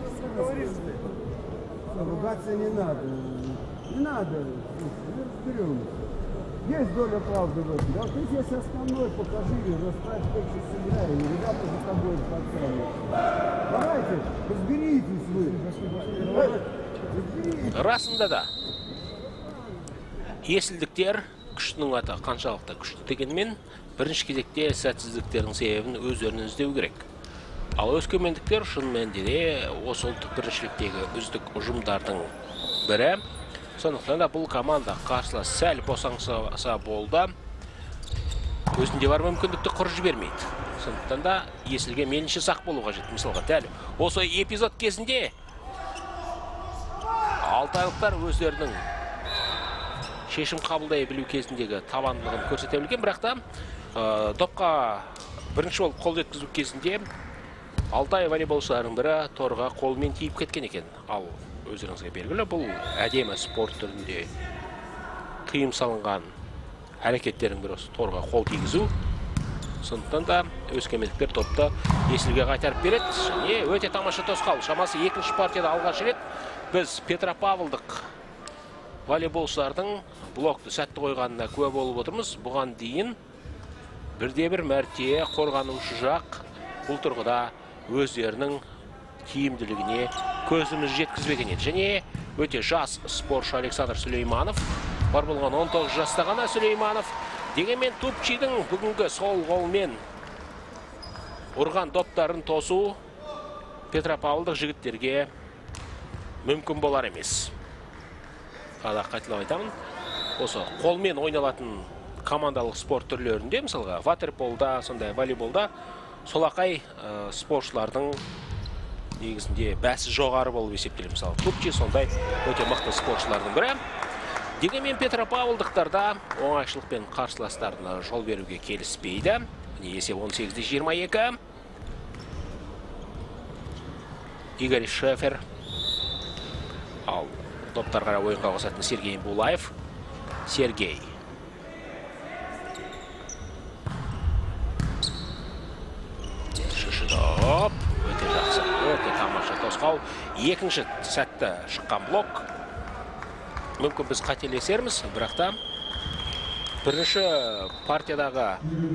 C: Ругаться не надо. Не надо. Разберемся. Есть доля правды в этом. Да, ты здесь основной, покажи, расправь, как сейчас сыграем. Ребята за тобой подставят. Давайте, разберитесь вы. Разберитесь.
A: Расында да. Есілдіктер күштінің аты қаншалықты күшті дегенмен, бірінші кезекте сәтсіздіктердің себебін өздерін іздеу керек. Ал өскемендіктер шын мәнінде де осы ұлттық біріншіліктегі үздік ұжымдардың бірі. Сондықтан да бұл команда қарсылас сәл босаңса болды. Өзінде бар мүмкіндікті құр жібермейді. Сондықтан да есілге меніңше сақ болуға қажет. Мысалға, дәл осы эпизод кезінде алтайлықтар өздерінің шешім қабылдай білу кезіндегі табандылығын көрсете білген, бірақ та допқа бірінші болып қол жеткізу кезінде Алтай волейболшыларының бірі торға қолмен тиіп кеткен екен. Ал өздеріңізге белгілі, бұл әдемі спорт түрінде қиым салынған әрекеттердің бірі торға қол тигізу. Сондықтан да өскемендіктер топты есілге қайтарып береді. Және өте тамаша тосқал. Шамасы екінші партияда алғаш рет біз Петропавлдық волейболшылардың блокты сәтті қойғанына куә болып отырмыз. Бұған дейін бірде-бір мәрте қорғанушы жақ бұл тұрғыда өздерінің тиімділігіне көзіміз жеткізбеген еді. Және өте жас спортшы Александр Сүлейманов, бар болған он тоғыз жаста ғана Сүлейманов, дегенмен Тупчидің бүгінгі сол қолмен ұрған доптарын тосу Петропавлдық жігіттерге мүмкін болар емес. Қада қайталап айтамын, осы қолмен ойналатын командалық спорт түрлерінде, мысалға ватерполда, сондай волейболда солақай спортшылардың негізінде бәсі жоғары болып есептеледі. Мысалы, Тупчи сондай өте мықты спортшылардың бірі. Дегенмен Петропавлдықтарда оңайшылықпен қарсыластарына жол беруге келіспейді. Есеп он сегізде жиырма екі. Игорь Шефер. Ал топтарға ойынға қосатын Сергей Булаев. Сергей. Шышыдап. Өте жақсы. Өте тамаша тосқау. Екінші сәтті шыққан блок. Мүмкін біз қателесерміз, бірақ та бірінші партиядағы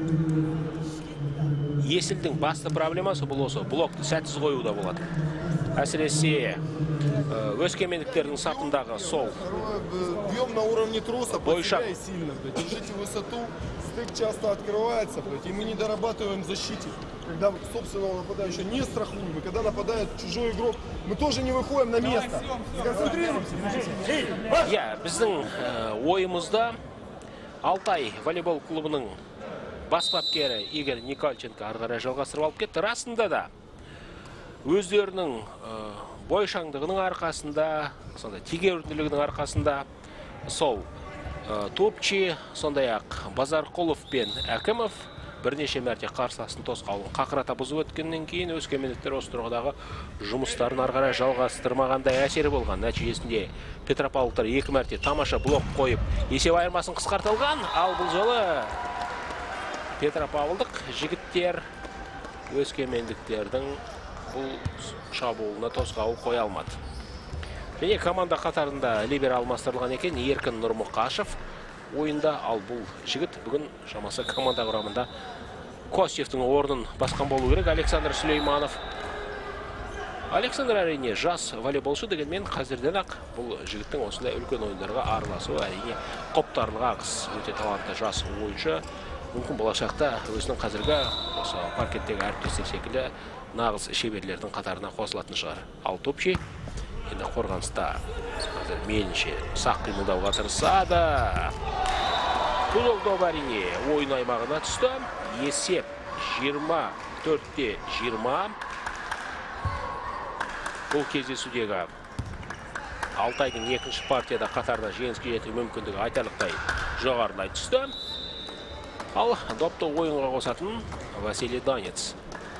A: есілдің басты проблемасы бұл осы блокты сәтсіз қоюда болады. Әсіресе өскемендіктердің сапындағы сол
D: Бьем на уровне троса,
A: бойшақ.
D: сильно. Держите высоту, стык часто открывается, и мы не дорабатываем в защите. Когда собственного нападающего не страхуем, и когда нападает чужой игрок, мы тоже не выходим на место. Сконцентрируемся.
A: Я, біздің ойымызда Алтай волейбол клубының бас бапкері Игорь Никольченко арғарай жалғастырып алып кетті. Расында да өздерінің бойшаңдығының арқасында, сондай тегеурінділігінің арқасында сол Тупчи, сондай ақ Базарқұлов пен Әкімов бірнеше мәрте қарсыластың тосқауылын қақырата бұзып өткеннен кейін өскемендіктер осы тұрғыдағы жұмыстарын ары қарай жалғастырмағандай әсері болған. Нәтижесінде петропавлдықтар екі мәрте тамаша блок қойып есеп айырмасын қысқартылған. Ал бұл жолы петропавлдық жігіттер өскемендіктердің бұл шабуылына тосқауыл қоя алмады. Және команда қатарында либер алмастырылған екен Еркін Нұрмұқашев ойында, ал бұл жігіт бүгін шамасы команда құрамында Костевтің орнын басқан болу керек. Александр Сүлейманов. Александр әрине жас волейболшы, дегенмен қазірден ақ бұл жігіттің осындай үлкен ойындарға араласуы әрине құптарлық ағыс. Өте талантты жас ойыншы. Мүмкін болашақта өзінің қазіргі осы паркеттегі әріптестер секілді нағыз шеберлердің қатарына қосылатын шығар. Ал топши енді қорғаныста қазір мейлінше сақ қимылдауға тырысады. Бұл доп әрине ойын аймағына түсті. Есеп жиырма төртте жиырма. Бұл кездесудегі Алтайдың екінші партияда қатарда жеңіске жету мүмкіндігі айтарлықтай жоғарылай түсті. Ал допты ойынға қосатын Василий Донец.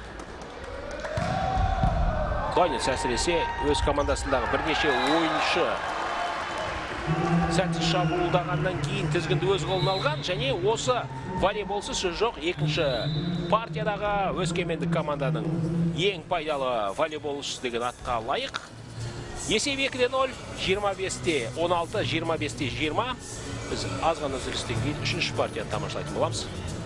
A: Донец әсіресе өз командасындағы бірнеше ойыншы сәтсіз шабуылдағаннан кейін тізгінді өз қолына алған, және осы волейболсыз сөз жоқ екінші партиядағы өскемендік команданың ең пайдалы волейболшысы деген атқа лайық. Есеп екі де нөл, жиырма бесте он алты, жиырма бесте жиырма. Біз аз ғана үзілістен кейін үшінші партияны тамашалайтын боламыз.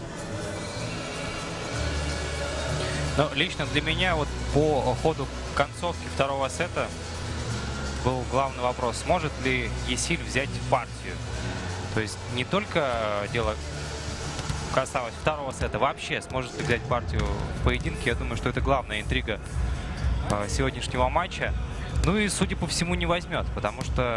B: Но лично для меня вот по ходу концовки второго сета был главный вопрос, сможет ли Есиль взять партию. То есть не только дело касалось второго сета, вообще сможет ли взять партию в поединке. Я думаю, что это главная интрига сегодняшнего матча. Ну и, судя по всему, не возьмет, потому что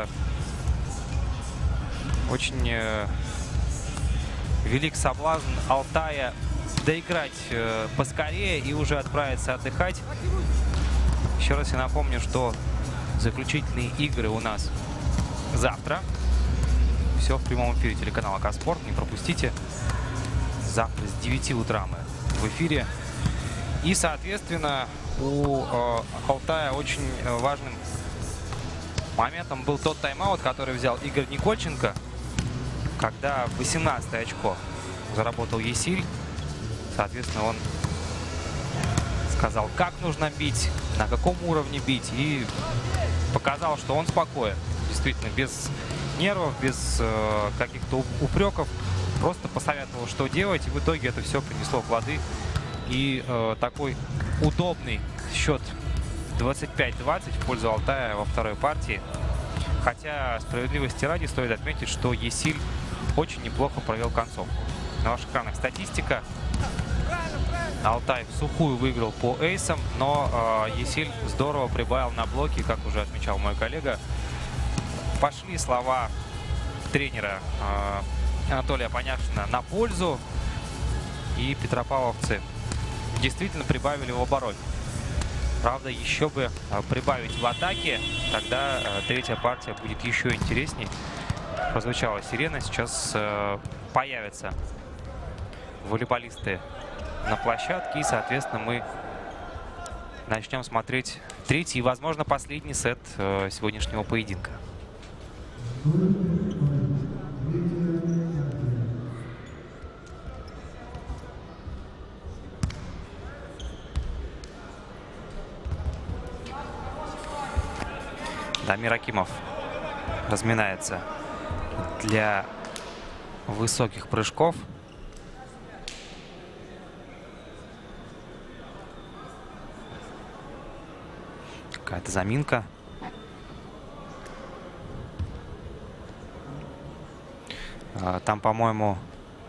B: очень э, велик соблазн Алтая доиграть э, поскорее и уже отправиться отдыхать. Еще раз я напомню, что заключительные игры у нас завтра. Все в прямом эфире телеканала Казспорт. Не пропустите. Завтра с девяти утра мы в эфире. И, соответственно, у э, Алтая очень важным моментом был тот тайм-аут, который взял Игорь Никольченко, когда восемнадцатое очко заработал Есиль. Соответственно, он сказал, как нужно бить, на каком уровне бить, и показал, что он спокоен. Действительно, без нервов, без э, каких-то упреков. Просто посоветовал, что делать, и в итоге это все принесло плоды. И э, такой удобный счет двадцать пять двадцать в пользу Алтая во второй партии. Хотя, справедливости ради, стоит отметить, что Есиль очень неплохо провел концовку. На ваших экранах статистика. Алтай в сухую выиграл по эйсам, но э, Есиль здорово прибавил на блоке, как уже отмечал мой коллега. Пошли слова тренера э, Анатолия Понявшина на пользу, и петропавловцы действительно прибавили в обороне. Правда, еще бы прибавить в атаке, тогда э, третья партия будет еще интересней. Прозвучала сирена, сейчас э, появятся волейболисты на площадке, и, соответственно, мы начнем смотреть третий и, возможно, последний сет э, сегодняшнего поединка. Дамир Акимов разминается для высоких прыжков. Какая-то заминка. Там, по-моему,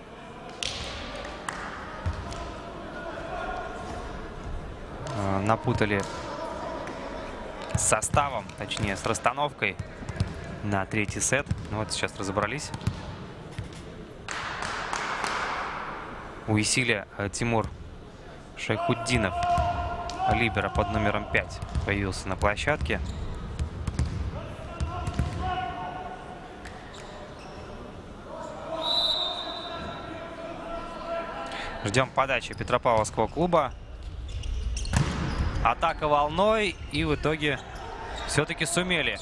B: напутали с составом, точнее, с расстановкой на третий сет. Ну вот сейчас разобрались. У Есиля Тимур Шайхутдинов, либера под номером пять, появился на площадке. Ждем подачи Петропавловского клуба. Атака волной, и в итоге все-таки сумели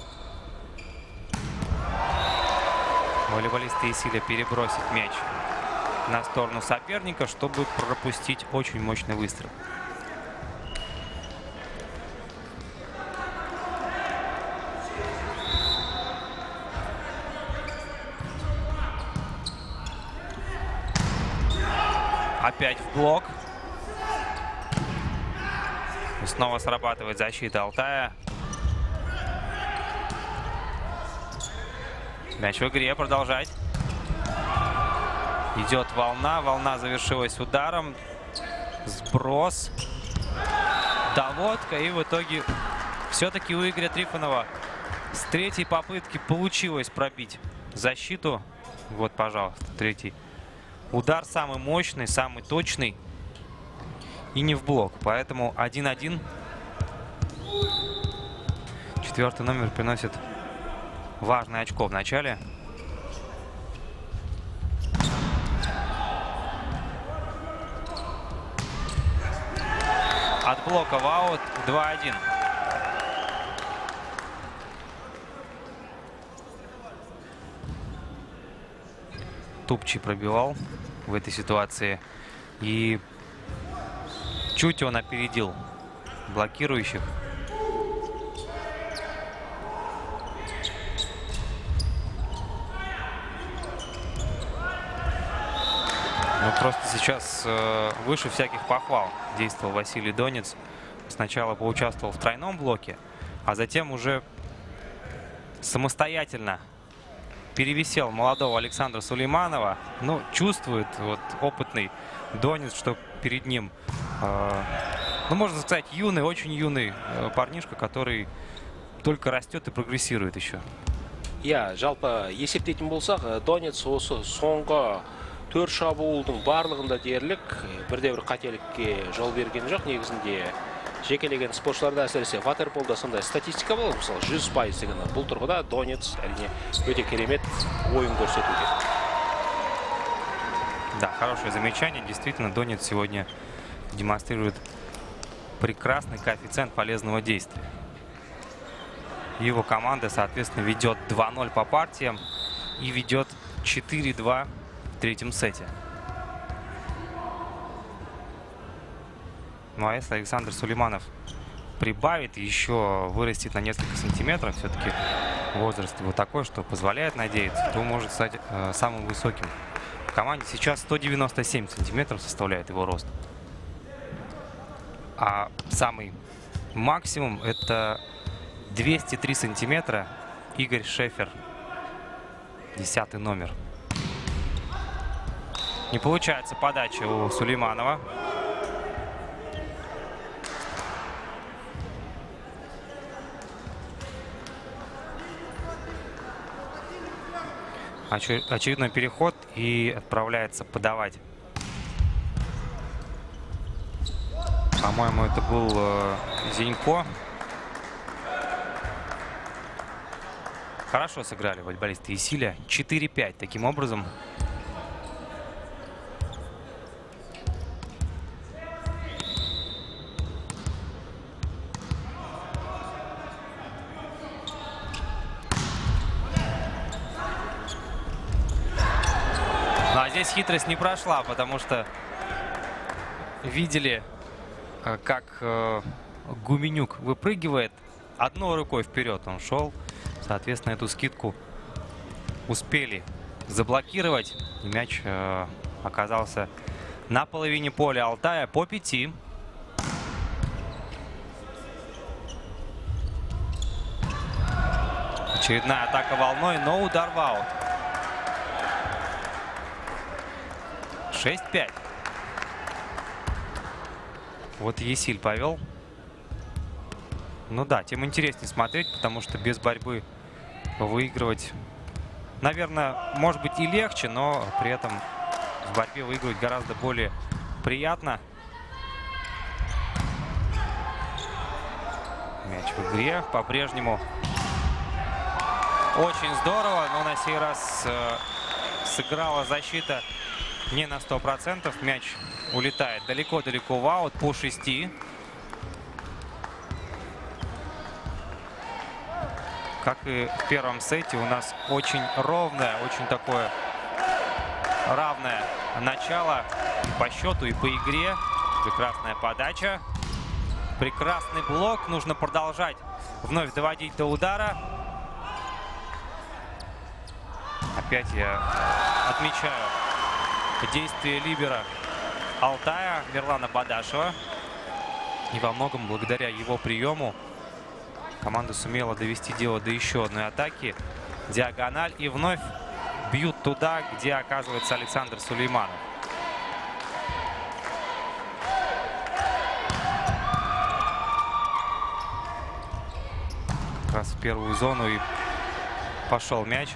B: волейболисты Исиля перебросить мяч на сторону соперника, чтобы пропустить очень мощный выстрел. Опять в блок. И снова срабатывает защита Алтая. Мяч в игре, продолжать. Идет волна. Волна завершилась ударом. Сброс. Доводка. И в итоге все-таки у Игоря Трифонова с третьей попытки получилось пробить защиту. Вот, пожалуйста, третий. Удар самый мощный, самый точный. И не в блок. Поэтому один-один. Четвертый номер приносит важное очко в начале. От блока в аут. два-один. Тупчий пробивал в этой ситуации. И чуть он опередил блокирующих. Ну, просто сейчас э, выше всяких похвал действовал Василий Донец. Сначала поучаствовал в тройном блоке, а затем уже самостоятельно перевисел молодого Александра Сулейманова. Ну, чувствует вот опытный Донец, что перед ним, э, ну, можно сказать, юный, очень юный э, парнишка, который только растет и прогрессирует еще.
A: Я жалпы есептейтін болсақ, Донец осы соңғы төрт шабуылдың барлығында дерлік бірде-бір қателікке жол берген жоқ. Негізінде жекелеген спортшыларда, әсіресе ватерполда сондай статистика болады. Мысалы, жүз пайыз деген бұл тұрғыда Донец әрине өте керемет ойын көрсетуде.
B: Да, хорошее замечание. Действительно, Донец сегодня демонстрирует прекрасный коэффициент полезного действия. Его команда, соответственно, ведет два-ноль по партиям и ведет четыре-два в третьем сете. Ну а если Александр Сулейманов прибавит, еще вырастет на несколько сантиметров, все-таки возраст его такой, что позволяет надеяться, то может стать э, самым высоким в команде. Сейчас сто девяносто семь сантиметров составляет его рост. А самый максимум это двести три сантиметра. Игорь Шефер, десятый номер. Не получается подача у Сулейманова. Очередной переход и отправляется подавать. По-моему, это был э, Зинько. Хорошо сыграли волейболисты Исиля. четыре-пять таким образом. Ну, а здесь хитрость не прошла, потому что видели, как э, Гуменюк выпрыгивает. Одной рукой вперед он шел. Соответственно, эту скидку успели заблокировать. И мяч э, оказался на половине поля Алтая по пяти. Очередная атака волной, но удар в аут. шесть-пять. Вот Есиль повел. Ну да, тем интереснее смотреть, потому что без борьбы выигрывать, наверное, может быть и легче, но при этом в борьбе выигрывать гораздо более приятно. Мяч в игре по-прежнему. Очень здорово, но на сей раз э, сыграла защита не на сто процентов. Мяч улетает далеко-далеко в аут по шести. Как и в первом сете, у нас очень ровное, очень такое равное начало по счету и по игре. Прекрасная подача. Прекрасный блок. Нужно продолжать вновь доводить до удара. Опять я отмечаю действие либера Алтая Мирлана Бадашева. И во многом благодаря его приему команда сумела довести дело до еще одной атаки. Диагональ. И вновь бьют туда, где оказывается Александр Сулейманов. Как раз в первую зону и пошел мяч.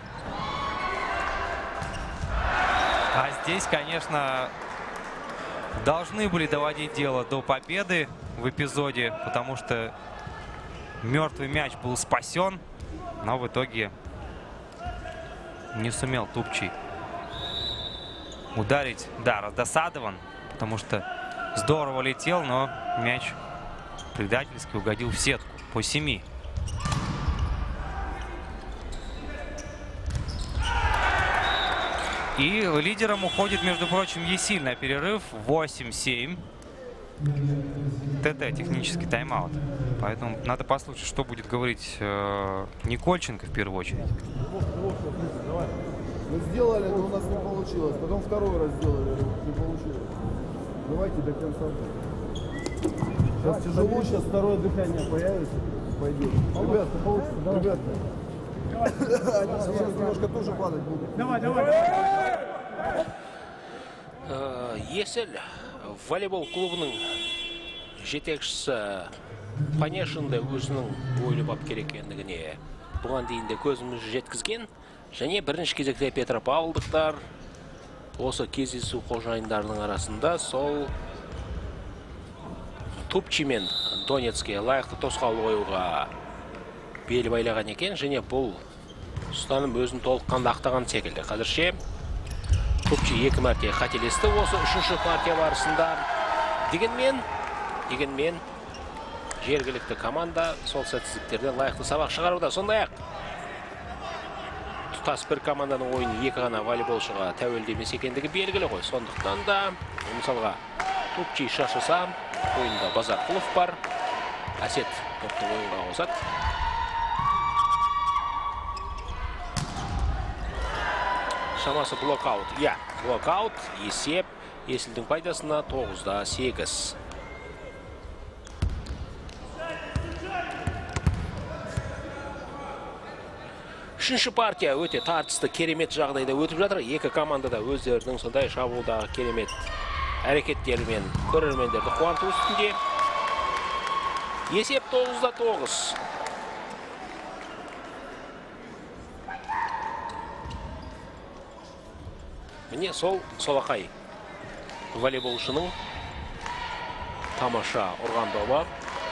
B: А здесь, конечно, должны были доводить дело до победы в эпизоде, потому что мертвый мяч был спасен, но в итоге не сумел Тупчий ударить. Да, раздосадован, потому что здорово летел, но мяч предательски угодил в сетку по семи. И лидером уходит, между прочим, Есиль на перерыв. восемь семь. ТТ, технический тайм-аут. Поэтому надо послушать, что будет говорить э, Никольченко в первую очередь.
D: Мы сделали, но у нас не получилось. Потом второй раз сделали, не получилось. Давайте до конца. Сейчас тяжело, сейчас второе дыхание появится. Пойдет. Ребята, получится, ребята. Они сейчас немножко тоже падать будут.
E: Давай, давай, давай.
A: Есіл волейбол клубының жетекшісі Панешинді өзінің ойлы бап керек екендігіне бұған дейін де көзіміз жеткізген. Және бірінші кезекте Петропавлдықтар осы кездесу қожайындарының арасында сол Тупчий мен Донецкке лайықты тосқауыл қоюға бел байлаған екен. Және бұл ұстаным өзін толыққанды ақтаған секілді. Қазірше Тупчий екі мәрте қателесті осы үшінші партия барысында. Дегенмен, дегенмен жергілікті команда сол сәтсіздіктерден лайықты сабақ шығаруда. Сондай-ақ тұтас бір команданың ойыны екі ғана волейболшыға тәуелді емес екендігі белгілі ғой. Сондықтан да, мысалға, Тупчий шашыса, ойында Базарқұлов бар. Әсет топты ойынға қосады. Шамасы блокаут. Я, блокаут, есеп, Есілдің пайдасына тоғызда сегіз. Үшінші партия өте тартысты керемет жағдайда өтіп жатыр. Екі команда да өздерінің сондай шабуылдағы керемет әрекеттерімен көрермендерді қуанту үстінде. Есеп тоғызда тоғыз. Міне сол солақай волейболшының тамаша ұрған добы.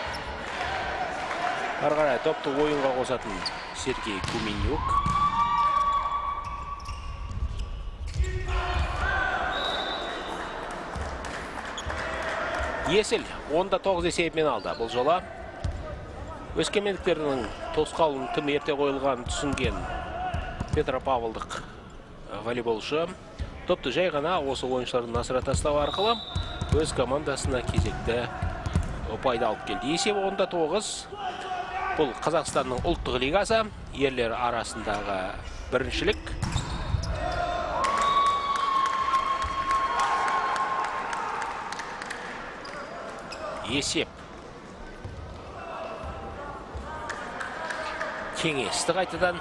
A: Арғарай топты ойынға қосатын Сергей Куменюк. Есіл онда тоғыз есебімен алды. Бұл жола өскемендіктердің тосқауылын тым ерте қойылған түсінген Петропавлдық волейболшы топты жай ғана осы ойыншылардың насыра тастау арқылы өз командасына кезекті ұпайды алып келді. Есебі онда тоғыз. Бұл Қазақстанның ұлттық лигасы, ерлер арасындағы біріншілік. Есеп кеңесті қайтадан.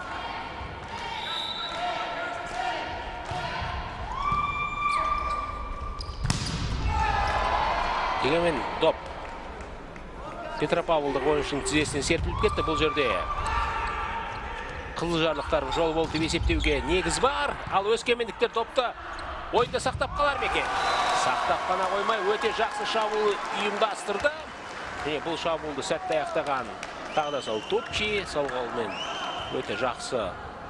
A: Дегенмен доп Петропавлдық ойыншының тізесінен серпіліп кетті. Бұл жерде Қызылжарлықтардың жол болды деп есептеуге негіз бар. Ал өскемендіктер топты ойында сақтап қалар ма екен? Сақтап қана қоймай өте жақсы шабуыл ұйымдастырды. Және бұл шабуылды сәтті аяқтаған тағы да сол Тупчий, сол қолмен өте жақсы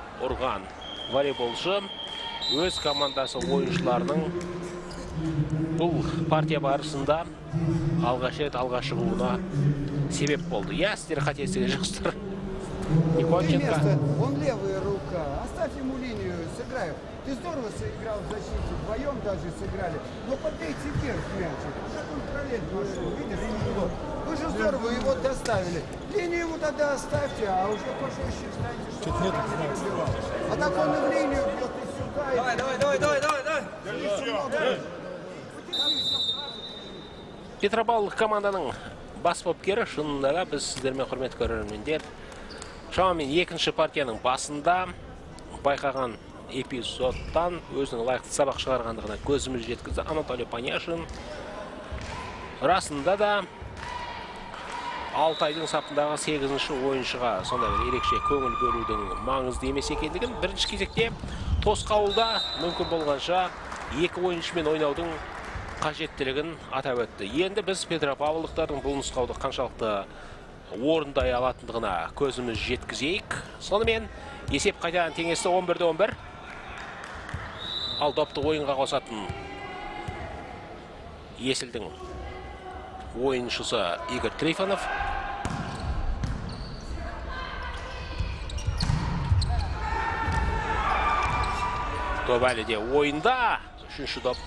A: ұрған волейболшы өз командасы ойыншыларының бұл партия барысында алғаш рет алға шығуына себеп болды. Я сіздер қатесіге жоқсыздар.
C: Ты
A: Никонченко.
C: место, он левая рука. Оставь ему линию, сыграй. Ты здорово сыграл в защите, вдвоем даже сыграли. Но подайте вверх мячик. Как он пролет пошел, видишь? Вы же здорово его доставили. Линию ему тогда оставьте, а уже пожестче встаньте, чтобы он не убивал. А так он и в линию бьет, и сюда.
B: Давай, давай, давай, давай, давай, давай.
A: Петропавлдық команданың бас бапкері шынында біз сіздермен құрмет көрермендер. Шамамен екінші партияның басында байқаған эпизодтан өзінің лайықты сабақ шығарғандығына көзіміз жеткізді Анатолий Паняшин. Расында да Алтайдың сапындағы сегізінші ойыншыға сонда бір ерекше көңіл бөлудің маңызды емес екендігін бірінші кезекте тосқауылда мүмкін болғанша екі ойыншымен ойнаудың қажеттілігін атап өтті. Енді біз Петропавлдықтардың бұл нұсқауды қаншалықты орындай алатындығына көзіміз жеткізейік. Сонымен есеп қайтадан теңесті он бірде он бір. Ал допты ойынға қосатын Есілдің ойыншысы Игорь Трифонов. Топ әлі де ойында. Үшінші доп.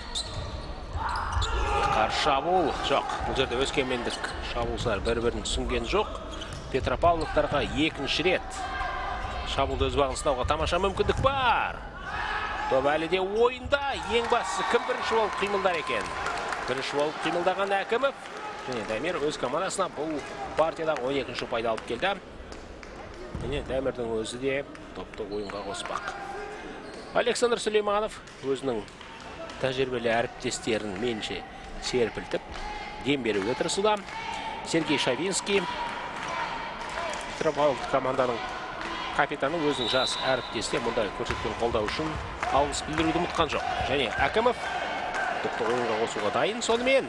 A: Шабуыл жоқ. Бұл жерде өскемендік шабуылшылар бір-бірін түсінген жоқ. Петропавлдықтарға екінші рет шабуылды өз бағын сынауға тамаша мүмкіндік бар. Топ әлі де ойында. Ең бастысы кім бірінші болып қимылдар екен? Бірінші болып қимылдаған Әкімов және Дамир өз командасына бұл партиядағы он екінші пайда алып келді. Міне Дамирдің өзі де топты ойынға қоспақ. Александр Сулейманов өзінің тәжірибелі әріптестерін менше серпілтіп дем беруге тырысуда. Сергей Шавинский Петропавлдық команданың капитаны өзінің жас әріптесіне мұндай көрсеткен қолдау үшін алғыс білдіруді ұмытқан жоқ. Және Әкімов топты ойынға қосуға дайын. Сонымен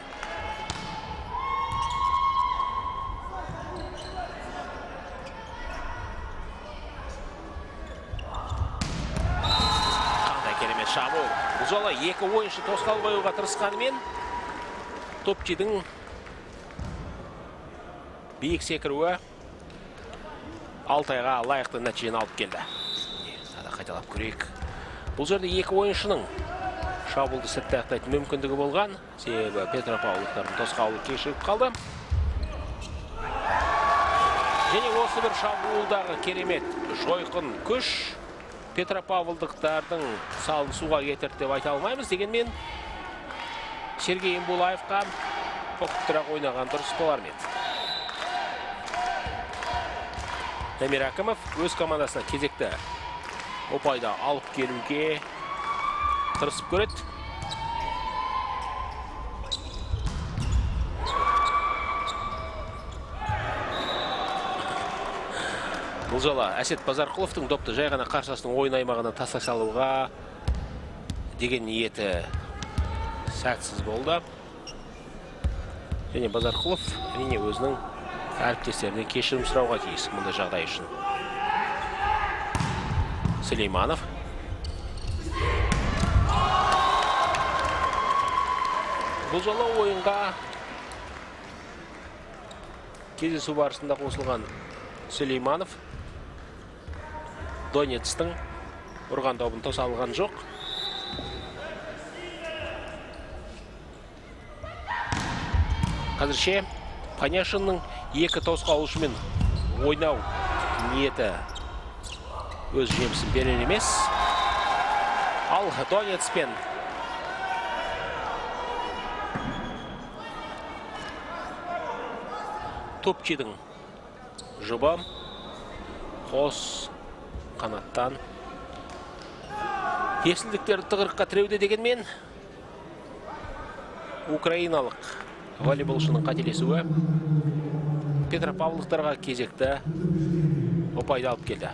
A: қандай керемет шабуыл. Бұл жолы екі ойыншы тосқауыл қоюға тырысқанымен топчидің биік секіруі Алтайға лайықты нәтижені алып келді. Сада қайталап көрейік. Бұл жерде екі ойыншының шабуылды сәтті аяқтайтын мүмкіндігі болған. Себебі Петропавлдықтардың тосқауылы кешігіп қалды. Және осы бір шабуылдағы керемет жойқын күш Петропавлдықтардың салын суға кетірді деп айта алмаймыз. Дегенмен Сергей Имбулаевқа тоқтырақ ойнаған дұрыс болар ма еді. Дамир Әкімов өз командасына кезекті ұпайды алып келуге тырысып көреді. Бұл жолы Әсет Базарқұловтың допты жай ғана қарсысының ойын аймағына тастай салуға деген ниеті сәтсіз болды. Және Базарқұлов әрине өзінің әріптестерінен кешірім сұрауға тиіс мұндай жағдай үшін. Сулейманов. Бұл жолы ойынға кездесу барысында қосылған Сулейманов Донецтің ұрған добын тоса алған жоқ. Қазірше Паняшинның екі тосқауылшымен ойнау ниеті өз жемісін берер емес. Ал Донецпен Топчидің жұбы қос қанаттан есілдіктерді тығырыққа тіреуде. Дегенмен украиналық волейболшының қателесуі Петропавлдықтарға кезекті ұпайды алып келді.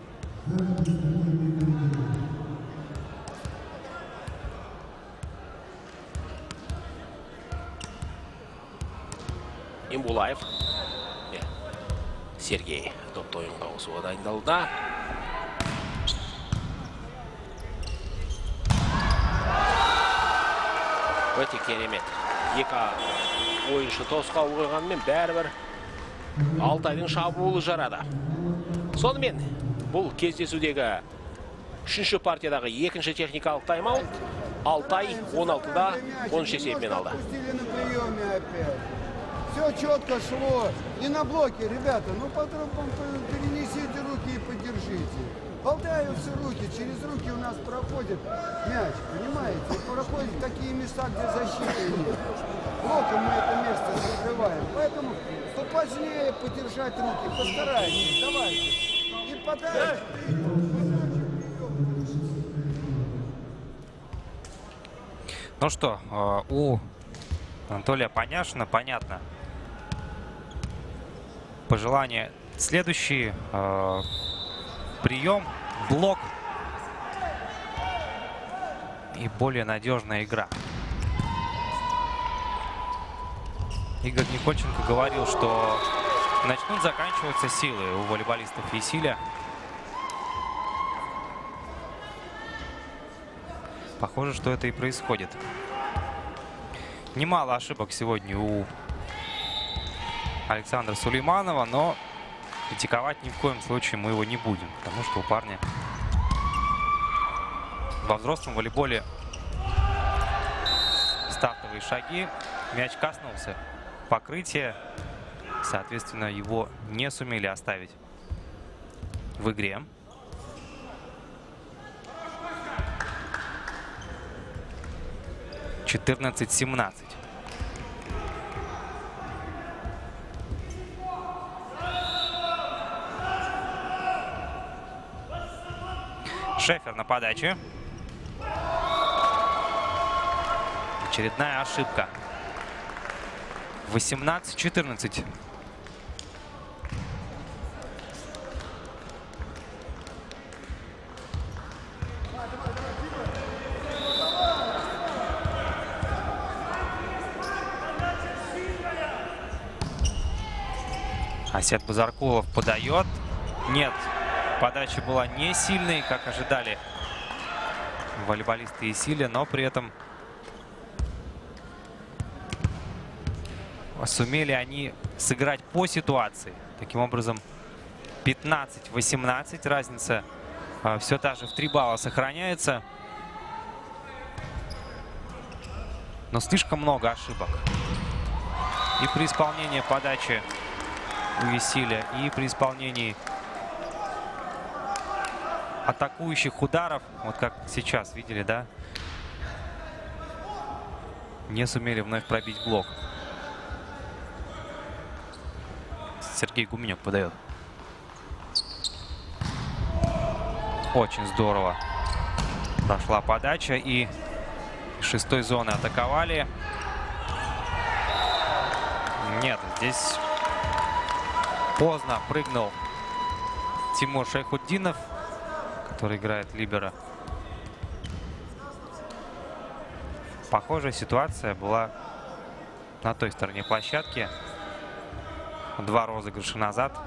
A: Имбулаев. Сергей допты ойынға қосуға дайындалды. Өте керемет. Екі ойыншы тосқауыл қойғанымен бәрібір Алтайдың шабуылы жарады. Сонымен бұл кездесудегі үшінші партиядағы екінші техникалық тайм-аут. Алтай он алтыда он үш есебімен алды.
C: Все четко шло. И на блоке, ребята, ну потом перенесите руки и поддержите. Болтаются руки, через руки у нас проходит мяч, понимаете? Проходят такие места, где защиты нет. Блоком мы это место закрываем. Поэтому попозднее подержать руки, постарайтесь, давайте. И подайте.
B: Ну что, у Анатолия Поняшина понятно пожелание. Следующий э, прием, блок и более надежная игра. Игорь Никольченко говорил, что начнут заканчиваться силы у волейболистов Есиля. Похоже, что это и происходит. Немало ошибок сегодня у Александра Сулейманова, но критиковать ни в коем случае мы его не будем, потому что у парня во взрослом волейболе стартовые шаги. Мяч коснулся покрытия, соответственно, его не сумели оставить в игре. четырнадцать семнадцать. Шефер на подаче. Очередная ошибка. восемнадцать четырнадцать. Асет Базаркулов подает. Нет, подача была не сильной, как ожидали волейболисты Есиля, но при этом сумели они сыграть по ситуации. Таким образом, пятнадцать восемнадцать. Разница э, все та же в три балла сохраняется. Но слишком много ошибок. И при исполнении подачи у Есиля, и при исполнении атакующих ударов, вот как сейчас видели, да, не сумели вновь пробить блок. Сергей Гуменюк подает. Очень здорово прошла подача, и из шестой зоны атаковали. Нет, здесь поздно прыгнул Тимур Шайхутдинов, который играет либеро. Похожая ситуация была на той стороне площадки. Два розыгрыша назад.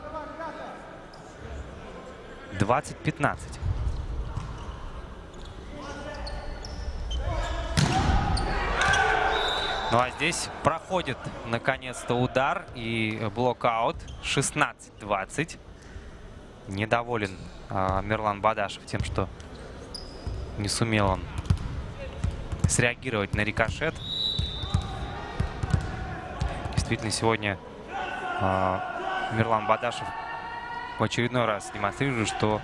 B: двадцать пятнадцать. Ну а здесь проходит наконец-то удар и блокаут. шестнадцать двадцать. Недоволен э, Мирлан Бадашев тем, что не сумел он среагировать на рикошет. Действительно, сегодня э, Мирлан Бадашев в очередной раз демонстрирует, что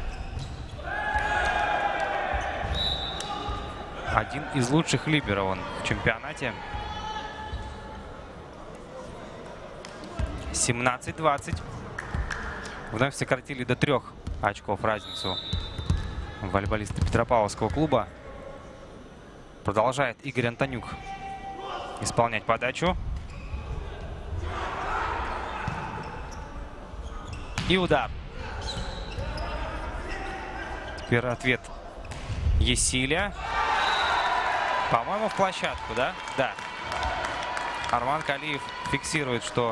B: один из лучших либеро он в чемпионате. семнадцать двадцать. Вновь сократили до трех очков разницу волейболисты Петропавловского клуба. Продолжает Игорь Антонюк исполнять подачу. И удар. Первый ответ Есиля. По-моему, в площадку, да? Да. Арман Калиев фиксирует, что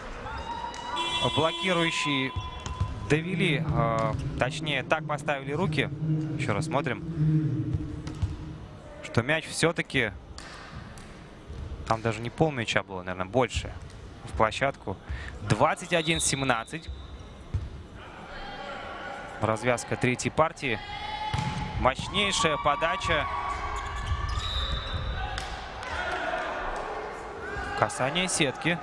B: блокирующие довели, э, точнее, так поставили руки. Еще раз смотрим, что мяч все-таки Там даже не полмяча было, наверное, больше в площадку. двадцать один семнадцать. Развязка третьей партии. Мощнейшая подача. Касание сетки.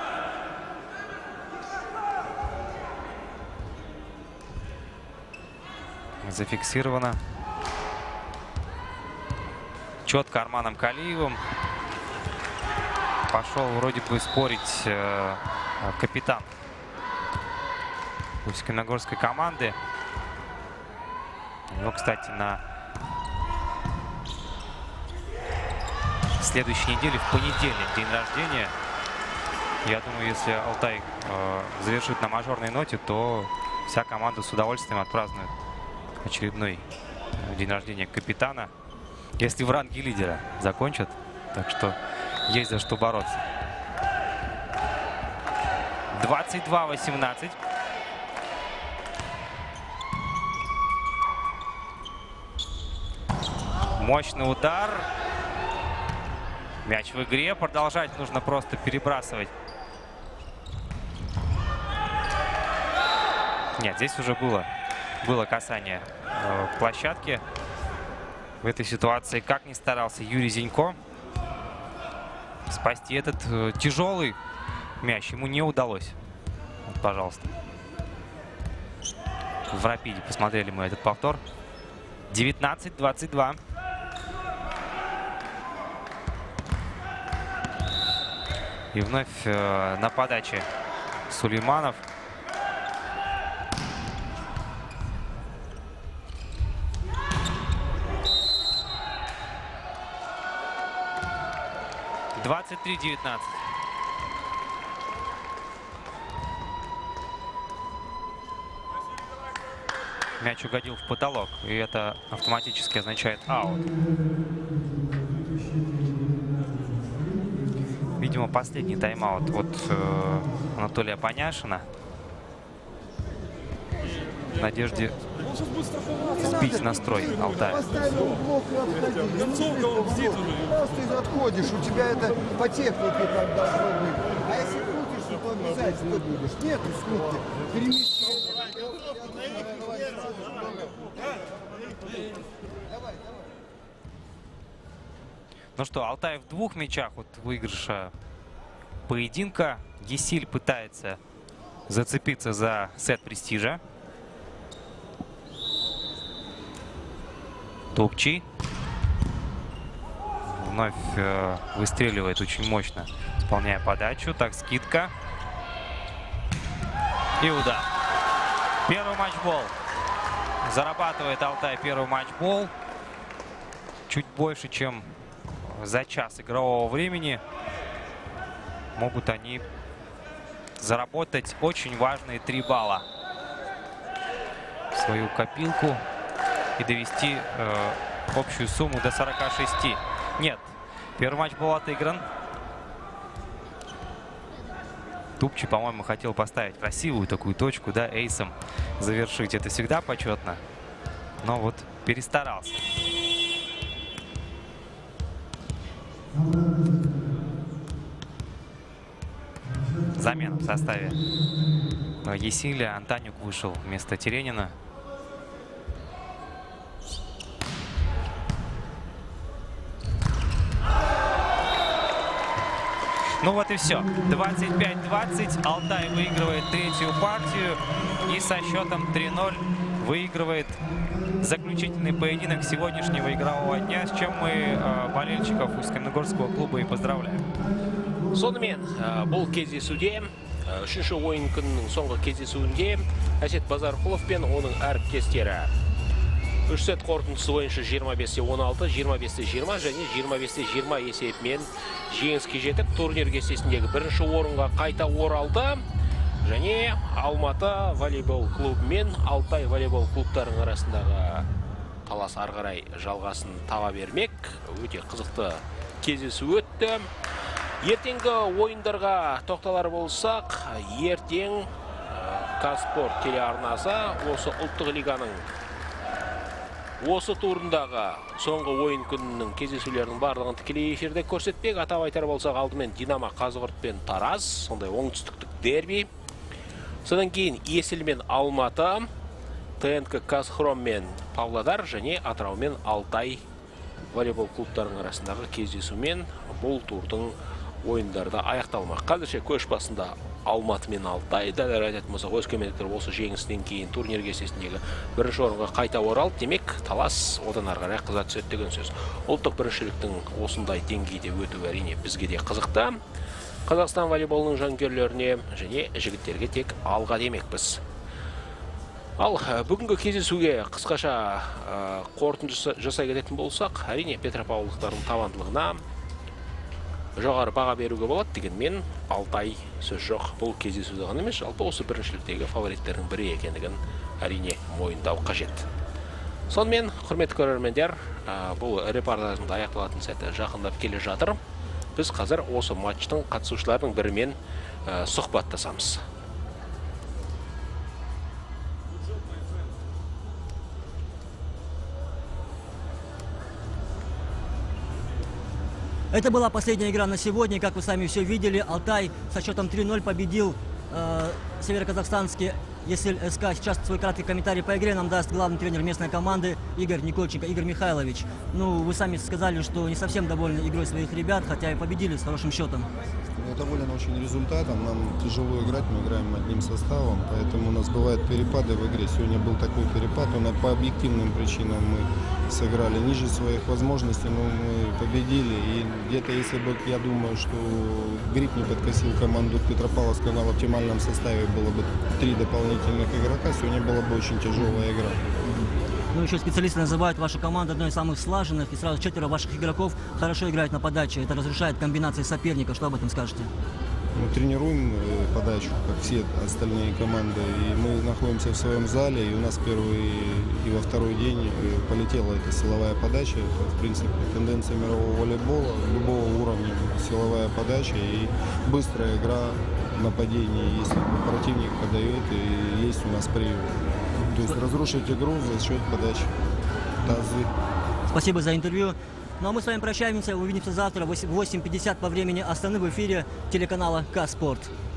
B: Зафиксировано. Четко Арманом Калиевым. Пошел вроде бы спорить э, капитан усть-каменогорской команды. Но, кстати, на следующей неделе, в понедельник, день рождения. Я думаю, если Алтай э, завершит на мажорной ноте, то вся команда с удовольствием отпразднует очередной день рождения капитана. Если в ранге лидера закончат. Так что есть за что бороться. двадцать два восемнадцать. Мощный удар. Мяч в игре. Продолжать нужно просто перебрасывать. Нет, здесь уже было, было касание э, площадки. В этой ситуации, как ни старался Юрий Зинько, спасти этот э, тяжелый мяч ему не удалось. Вот, пожалуйста. В Рапиде посмотрели мы этот повтор. девятнадцать двадцать два. И вновь э, на подаче Сулейманов. двадцать три девятнадцать. Мяч угодил в потолок, и это автоматически означает аут. Видимо, последний тайм-аут от э, Анатолия Паняшина. В надежде сбить настрой Алтая.
C: Поставил блок и отходи. Просто отходишь, у тебя это по технике как должно быть. А если крутишь, то обязательно будешь. Нету скрутки. Перемещение.
B: Ну что, Алтай в двух мячах от выигрыша поединка. Есиль пытается зацепиться за сет престижа. Топчий вновь э, выстреливает очень мощно, исполняя подачу. Так, скидка. И удар. Первый матчбол. Зарабатывает Алтай первый матчбол. Чуть больше, чем за час игрового времени могут они заработать очень важные три балла в свою копилку и довести э, общую сумму до сорока шести. Нет, первый матч был отыгран. Тупчи, по-моему, хотел поставить красивую такую точку, да, эйсом завершить. Это всегда почетно. Но вот перестарался. Замена в составе Есиля. Антонюк вышел вместо Теренина. Ну вот и все. двадцать пять двадцать. Алтай выигрывает третью партию. И со счетом три ноль выигрывает заключительный поединок сегодняшнего игрового дня, с чем мы э, болельщиков Усть-Каменогорского клуба и поздравляем.
A: Сонымен бұл кездесуде үшінші ойын күнінің соңғы кездесуінде Әсет Базарқұлов пен оның әріптестері үш сет қорытындысы бойынша жиырма бесте он алты, жиырма бесте жиырма және жиырма бесте жиырма есебімен жеңіске жетіп, турнир кестесіндегі бірінші орынға қайта оралды. Және Алматы волейбол клубы мен Алтай волейбол клубтарының арасындағы талас ары қарай жалғасын таба бермек. Өте қызықты кездесу өтті. Ертеңгі ойындарға тоқталар болсақ, ертең Казспорт телеарнасы осы ұлттық лиганың осы турындағы соңғы ойын күнінің кездесулерінің барлығын тікелей эфирде көрсетпек. Атап айтар болсақ, алдымен Динамо Қазығұрт пен Тараз, сондай оңтүстіктік дерби. Содан кейін Есіл мен Алматы, ТНК Казхром мен Павлодар және Атырау мен Алтай волейбол клубтарының арасындағы кездесумен бұл турдың ойындарда аяқталмақ. Қазірше көш басында Алматы мен Алтай, дәл айтатын болсақ, өскемендіктер осы жеңістен кейін турнир кестесіндегі бірінші орынға қайта оралды. Демек, талас одан ары қарай қыза түседі деген сөз. Ұлттық біріншіліктің осындай деңгейде өтуі әрине бізге де қызықты. Қазақстан волейболының жанкүйерлеріне және жігіттерге тек алға демекпіз. Ал бүгінгі кездесуге қысқаша қорытынды жасай кететін болсақ, әрине петропавлдықтардың табандылығына жоғары баға беруге болады, дегенмен Алтай сөз жоқ. Бұл кездесуде ғана емес, жалпы осы біріншіліктегі фавориттердің бірі екендігін әрине мойындау қажет. Сонымен, құрметті көрермендер, бұл репортаждың аяқталатын сәті жақындап келе жатыр. Біз қазір осы матчтың қатысушыларының бірімен сұхбаттасамыз.
E: Это была последняя игра на сегодня. Как вы сами все видели, Алтай со счетом три ноль победил э, североказахстанский Есиль СК. Сейчас свой краткий комментарий по игре нам даст главный тренер местной команды Игорь Никольченко, Игорь Михайлович. Ну, вы сами сказали, что не совсем довольны игрой своих ребят, хотя и победили с хорошим счетом.
F: Я доволен очень результатом. Нам тяжело играть, мы играем одним составом, поэтому у нас бывают перепады в игре. Сегодня был такой перепад, но по объективным причинам мы сыграли ниже своих возможностей, но мы победили. И где-то, если бы, я думаю, что Гриф не подкосил команду Петропавловска, на оптимальном составе было бы три дополнительных игрока, сегодня была бы очень тяжелая игра.
E: Ну, еще специалисты называют вашу команду одной из самых слаженных, и сразу четверо ваших игроков хорошо играют на подаче. Это разрушает комбинации соперника. Что об этом скажете?
F: Мы тренируем подачу, как все остальные команды, и мы находимся в своем зале, и у нас первый и во второй день полетела эта силовая подача. Это, в принципе, тенденция мирового волейбола, любого уровня, силовая подача и быстрая игра нападения, если противник подает, и есть у нас прием. То есть разрушить игру за счет подачи. Тазы.
E: Спасибо за интервью. Ну а мы с вами прощаемся. Увидимся завтра в восемь пятьдесят по времени Астаны в эфире телеканала К-Спорт.